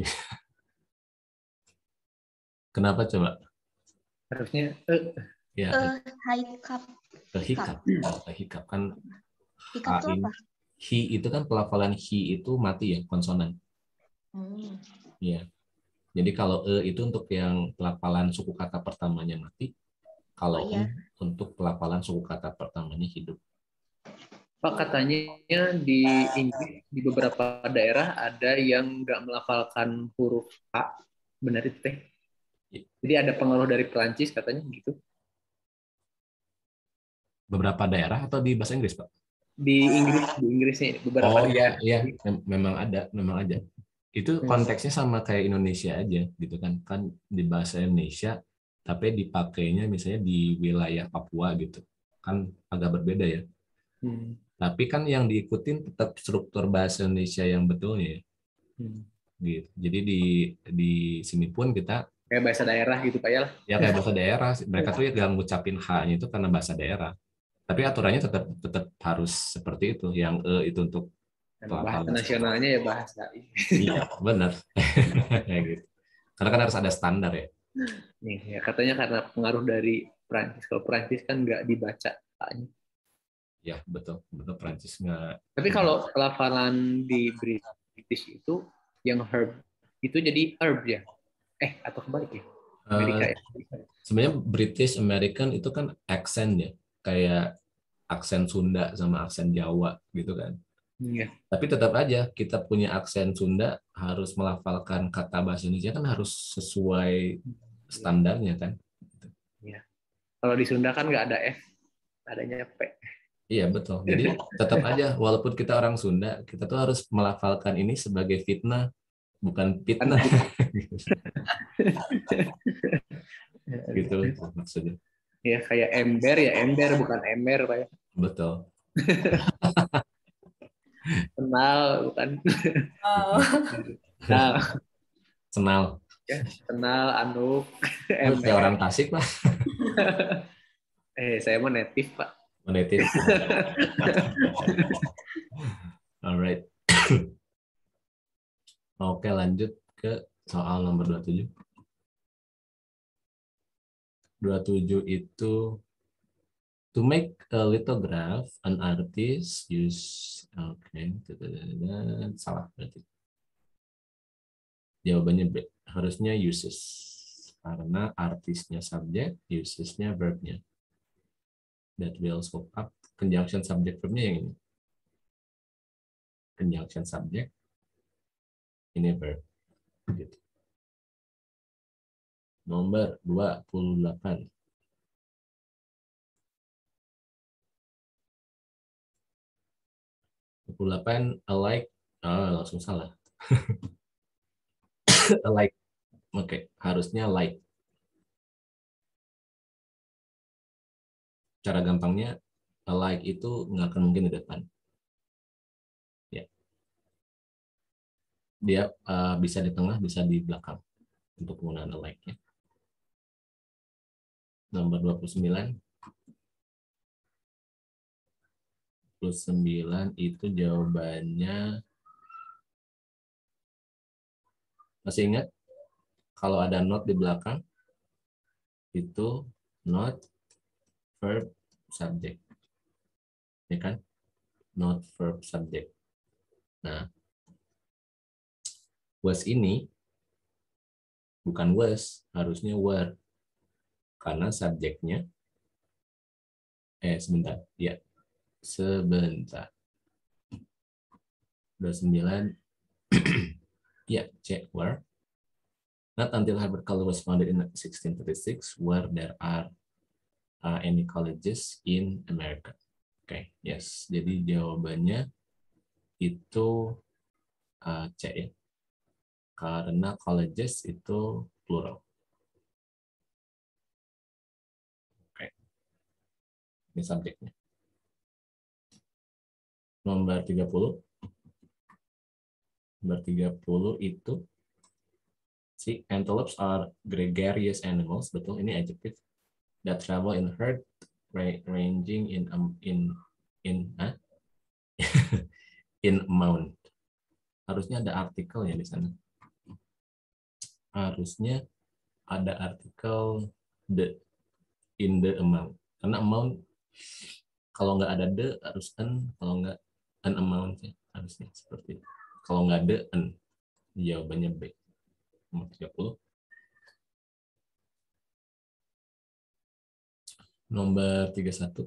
Kenapa coba? Harusnya eh. Ya, Uh, hiccup. hiccup. Oh, hiccup kan Hiccup itu apa? Hi itu kan pelafalan hi itu mati ya, konsonan. Hmm. Ya. Jadi kalau e itu untuk yang pelafalan suku kata pertamanya mati, kalau Oh, iya. en untuk pelafalan suku kata pertamanya hidup. Pak, katanya di Inggris di beberapa daerah ada yang nggak melafalkan huruf H, benar itu teh? Jadi ada pengaruh dari Perancis katanya gitu. Beberapa daerah atau di bahasa Inggris, Pak? Di Inggris, di Inggrisnya beberapa oh, daerah. Oh iya, iya, memang ada, memang ada. Itu konteksnya sama kayak Indonesia aja, gitu kan? Kan di bahasa Indonesia, tapi dipakainya misalnya di wilayah Papua gitu, kan agak berbeda ya. Hmm. Tapi kan yang diikutin tetap struktur bahasa Indonesia yang betulnya. Hmm. Gitu. Jadi di di sini pun kita kayak bahasa daerah gitu Pak ya lah. Ya kayak bahasa daerah. Mereka tuh ya ngucapin H-nya itu karena bahasa daerah. Tapi aturannya tetap tetap harus seperti itu. Yang E itu untuk bahasa nasionalnya ya bahasa. Iya, benar. Kayak gitu. Karena kan harus ada standar ya. Nih, ya katanya karena pengaruh dari Prancis. Kalau Prancis kan nggak dibaca A-nya. Ya betul, betul Prancis nggak. Tapi kalau pelafalan di British itu yang herb itu jadi herb ya? Eh, atau kebalik ya? Amerika Uh, ya? sebenarnya British American itu kan aksen ya, kayak aksen Sunda sama aksen Jawa gitu kan. Iya. Tapi tetap aja kita punya aksen Sunda harus melafalkan kata bahasa Indonesia kan harus sesuai standarnya kan. Iya. Kalau di Sunda kan nggak ada F, adanya P. Iya betul. Jadi tetap aja walaupun kita orang Sunda, kita tuh harus melafalkan ini sebagai fitnah, bukan fitnah. Gitu maksudnya. Ya kayak ember ya ember bukan ember Pak ya. Betul. Kenal bukan. Oh. Nah, Senal. ya, kenal anu Oh, kayak orang Tasik Pak. Eh saya mau native Pak. Native. Alright. Oke lanjut ke soal nomor dua puluh tujuh. dua puluh tujuh itu to make a lithograph, an artist use oke okay. Salah berarti. Jawabannya B. Harusnya uses karena artisnya subjek, usesnya verbnya. That will scope up conjunction subject verbnya yang ini. Conjunction subject ini verb. Gitu. Nomor dua puluh delapan. dua puluh delapan alike, oh, langsung salah. Alike, oke, okay. Harusnya like. Cara gampangnya, alike itu nggak akan mungkin di depan. Ya, dia uh, bisa di tengah, bisa di belakang untuk penggunaan alike-nya. Nomor dua puluh sembilan. dua puluh sembilan itu jawabannya. Masih ingat? Kalau ada not di belakang, itu not, verb, subject. Ya kan? Not, verb, subject. Nah, was ini bukan was, harusnya were. Karena subjeknya, eh sebentar, ya, sebentar. dua puluh sembilan, ya, check were. Not until Harvard College was founded in sixteen thirty-six, where there are uh, any colleges in America. Oke, okay, yes. Jadi jawabannya itu uh, C ya. Karena colleges itu plural. Oke. Okay. Ini subjeknya. Nomor tiga puluh. Nomor tiga puluh itu si antelopes are gregarious animals, betul, ini adjective, that travel in herd ranging in um, in in huh? in amount. Harusnya ada artikel ya di sana. Harusnya ada artikel the in the amount. Karena amount kalau nggak ada the harus an, kalau nggak an amount ya harusnya seperti itu. Kalau nggak the an, jawabannya B. Nomor tiga puluh. Nomor tiga puluh satu.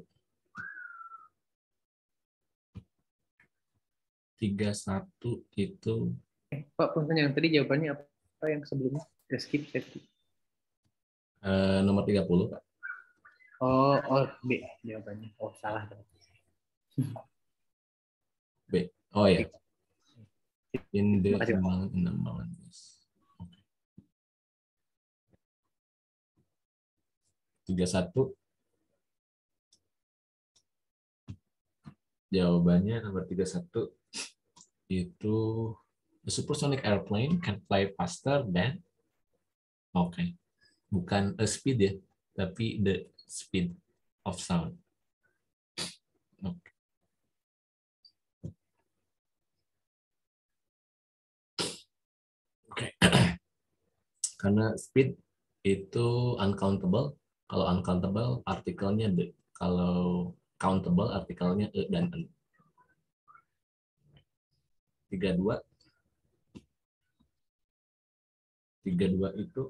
tiga puluh satu itu Eh, Pak, punten yang tadi jawabannya apa? Apa yang sebelumnya? Ya, skip, skip. uh, nomor tiga puluh, Pak. Oh, oh B jawabannya. Oh, salah. B. Oh ya. In the amount, in the amount. tiga puluh satu. Jawabannya nomor tiga puluh satu itu the supersonic airplane can fly faster than oke. Okay. Bukan a speed ya, tapi the speed of sound. Oke. Okay. Oke. Okay. Karena speed itu uncountable. Kalau uncountable artikelnya the. Kalau countable artikelnya e dan n. tiga puluh dua. tiga puluh dua itu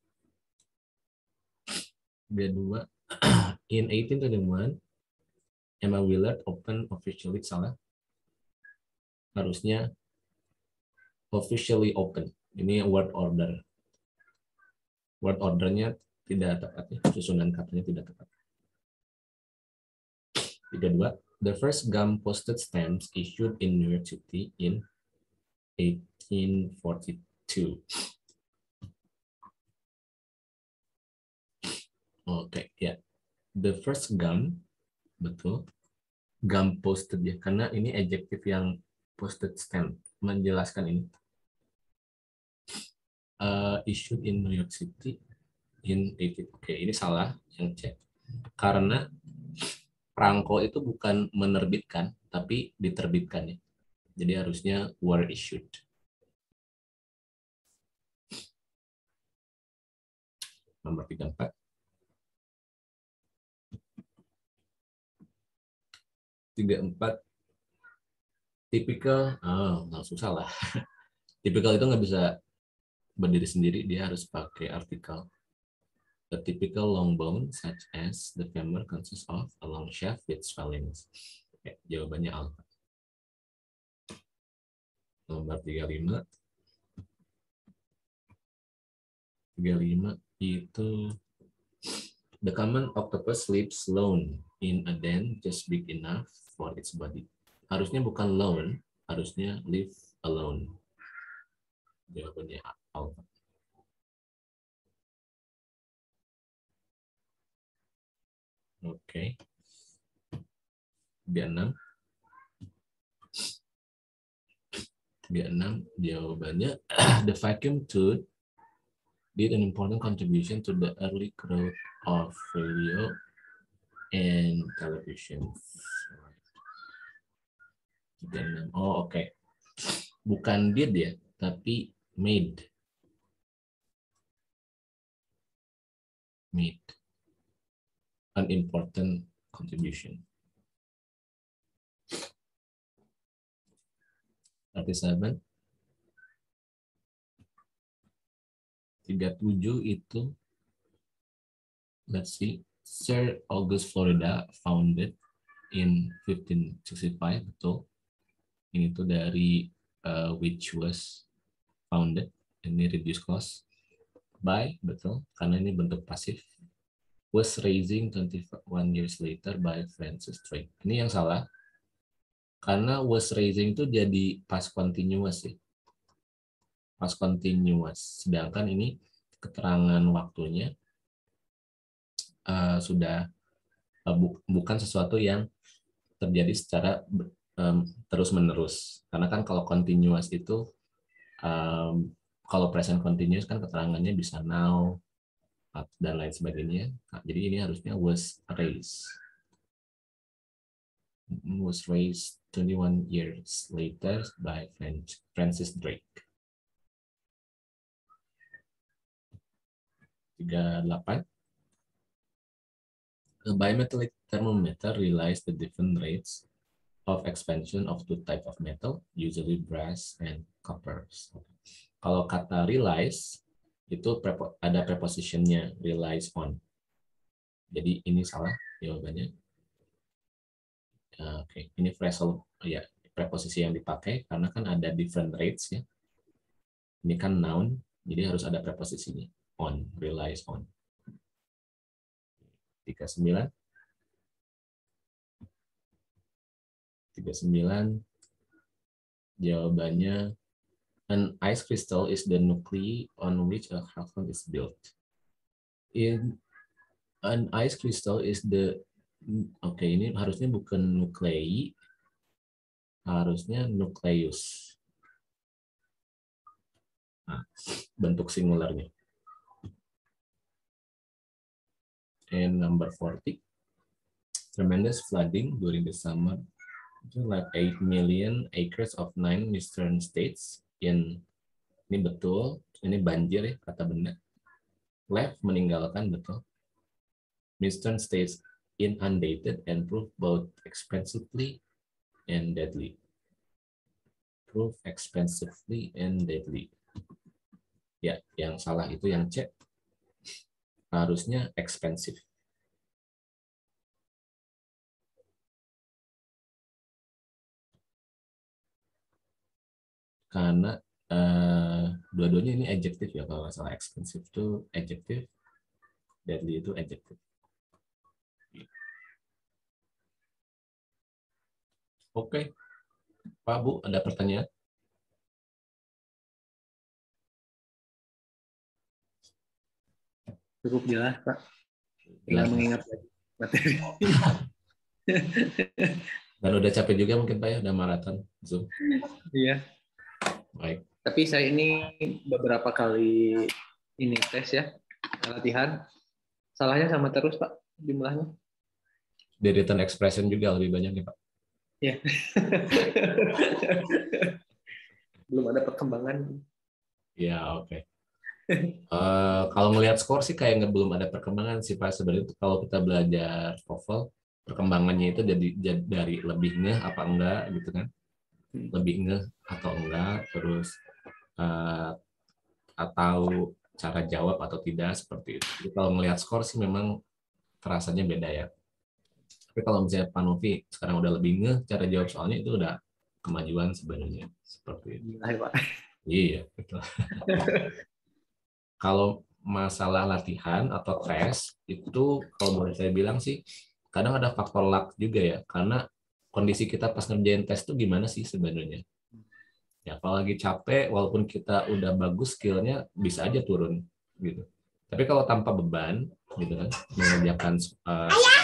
tiga puluh dua in eighteen twenty-one Emma Willard open officially salah. Harusnya officially open. Ini word order. Word ordernya tidak tepat ya. Susunan katanya tidak tepat. tiga puluh dua The first gum postage stamps issued in New York City in eighteen forty-two. Oke, okay, ya. Yeah. The first gum, betul. Gum posted ya, karena ini adjektif yang postage stamp menjelaskan ini. Uh, issued in New York City in eighteen. Oke, okay, ini salah yang C. Karena perangko itu bukan menerbitkan, tapi diterbitkan ya. Jadi harusnya were issued. Nomor tiga puluh empat. tiga puluh empat. Typical, oh, langsung salah. Typical itu nggak bisa berdiri sendiri, dia harus pakai artikel. A typical long bone, such as the femur, consists of a long shaft with swellings. Oke, jawabannya alpha. Nomor tiga puluh lima. tiga puluh lima itu the common octopus lives alone in a den just big enough for its body. Harusnya bukan lone, harusnya live alone. Jawabannya alpha. Oke. tiga puluh enam. tiga puluh enam jawabannya the vacuum tube did an important contribution to the early growth of radio and television. tiga puluh enam. Oh, oke. Okay. Bukan did ya, tapi made. Made an important contribution. thirty-seven. tiga puluh tujuh itu, let's see, Sir August Florida founded in fifteen sixty-five, betul. Ini tuh dari uh, which was founded, ini reduced cost by, betul, karena ini bentuk pasif. Was raising twenty-one years later by Francis Drake. Ini yang salah, karena was raising itu jadi past continuous ya. Past continuous, sedangkan ini keterangan waktunya uh, sudah uh, bu bukan sesuatu yang terjadi secara um, terus-menerus. Karena kan kalau continuous itu, um, kalau present continuous kan keterangannya bisa now dan lain sebagainya. Nah, jadi ini harusnya was raised. Was raised twenty-one years later by Francis Drake. tiga puluh delapan. A bimetallic thermometer realized the different rates of expansion of two types of metal, usually brass and copper. Kalau kata realize, itu prepo, ada prepositionnya realize on. Jadi ini salah jawabannya. Uh, Oke, okay. Ini phrasal, ya, preposisi yang dipakai karena kan ada different rates ya. Ini kan noun, jadi harus ada preposisinya. On, relies on. tiga puluh sembilan. tiga puluh sembilan jawabannya an ice crystal is the nuclei on which a carbon is built. In an ice crystal is the oke okay, ini harusnya bukan nuklei, harusnya nucleus. Nah, bentuk singularnya. And number forty, tremendous flooding during the summer, like eight million acres of nine eastern states in Ini betul. Ini banjir ya, kata benar. Left meninggalkan, betul. Mister stays inundated and prove both expensively and deadly. Prove expensively and deadly. Ya, yang salah itu yang C. Harusnya expensive. Karena uh, dua-duanya ini adjective ya, kalau masalah expensive itu adjective, deadly itu adjective. Oke, Pak Bu, ada pertanyaan? Cukup jelas, Pak. Tinggal Jelas. mengingat materi. Dan udah capek juga mungkin Pak ya, udah maraton Zoom. Iya. Baik. Tapi saya ini beberapa kali ini tes ya, latihan. Salahnya sama terus, Pak, jumlahnya. Di written expression juga lebih banyak nih Pak. Iya. Belum ada perkembangan. Ya, oke. Okay. Uh, kalau melihat skor sih kayak nggak belum ada perkembangan sih Pak. Sebenarnya kalau kita belajar TOEFL, perkembangannya itu jadi, jadi dari lebihnya apa enggak gitu kan. Lebih ngeh atau enggak, terus uh, atau cara jawab atau tidak, seperti itu. Jadi kalau melihat skor sih memang terasanya beda ya. Tapi kalau misalnya Pak Novi sekarang udah lebih ngeh cara jawab soalnya, itu udah kemajuan sebenarnya, seperti itu. Hai, Pak. Iya, betul. Kalau masalah latihan atau tes itu kalau boleh saya bilang sih kadang ada faktor luck juga ya, karena kondisi kita pas ngerjain tes itu gimana sih sebenarnya. Ya, apalagi capek, walaupun kita udah bagus skillnya bisa aja turun gitu. Tapi kalau tanpa beban gitu kan, mengerjakan uh,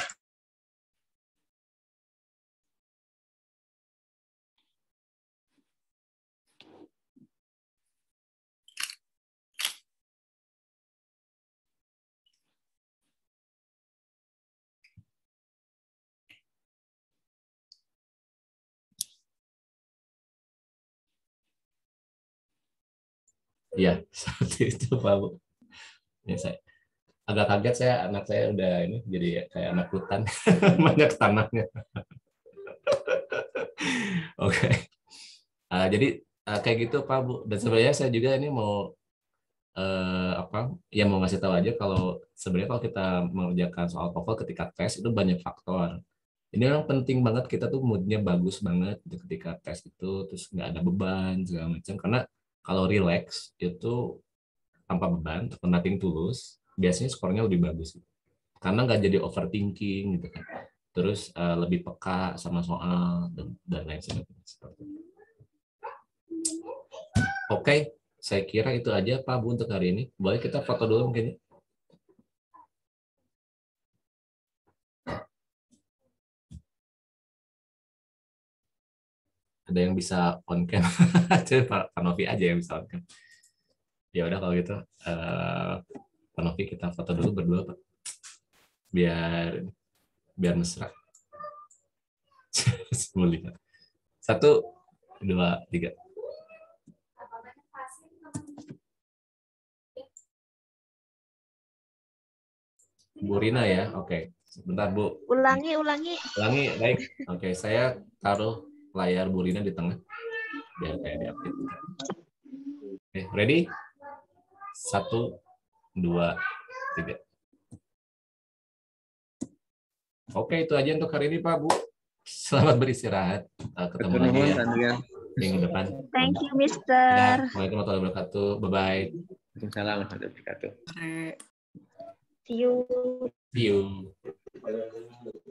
ya seperti itu Pak Bu. Ya, saya agak kaget, saya anak saya udah ini jadi kayak anak hutan banyak tanahnya. Oke, okay. uh, jadi uh, kayak gitu Pak Bu. Dan sebenarnya saya juga ini mau uh, apa ya mau ngasih tahu aja kalau sebenarnya kalau kita mengerjakan soal TOEFL ketika tes itu banyak faktor. Ini memang penting banget kita tuh moodnya bagus banget gitu ketika tes itu, terus nggak ada beban segala macam. Karena kalau relax itu tanpa beban, nothing tulus, biasanya skornya lebih bagus. Karena nggak jadi overthinking gitu kan. Terus uh, lebih peka sama soal dan, dan lain sebagainya. Oke, okay, saya kira itu aja Pak Bu untuk hari ini. Boleh kita foto dulu mungkin? Ada yang bisa on cam? Pak Novi aja yang bisa on cam. Ya udah kalau gitu, uh, Pak Novi kita foto dulu berdua Pak. Biar biar mesra. Melihat. Satu, dua, tiga. Bu Rina ya, oke. Okay. Sebentar Bu. Ulangi, ulangi. Ulangi, baik. Oke, okay, saya taruh layar Bu Rina di tengah. Biar kayak diupdate. Oke, okay, ready? Satu, dua, tiga. Oke, itu aja untuk hari ini Pak Bu. Selamat beristirahat. Ketemu lagi ya minggu depan. Thank you, Mister. Assalamualaikum warahmatullahi wabarakatuh. Bye bye. Waalaikumsalam warahmatullahi wabarakatuh. See you. See you.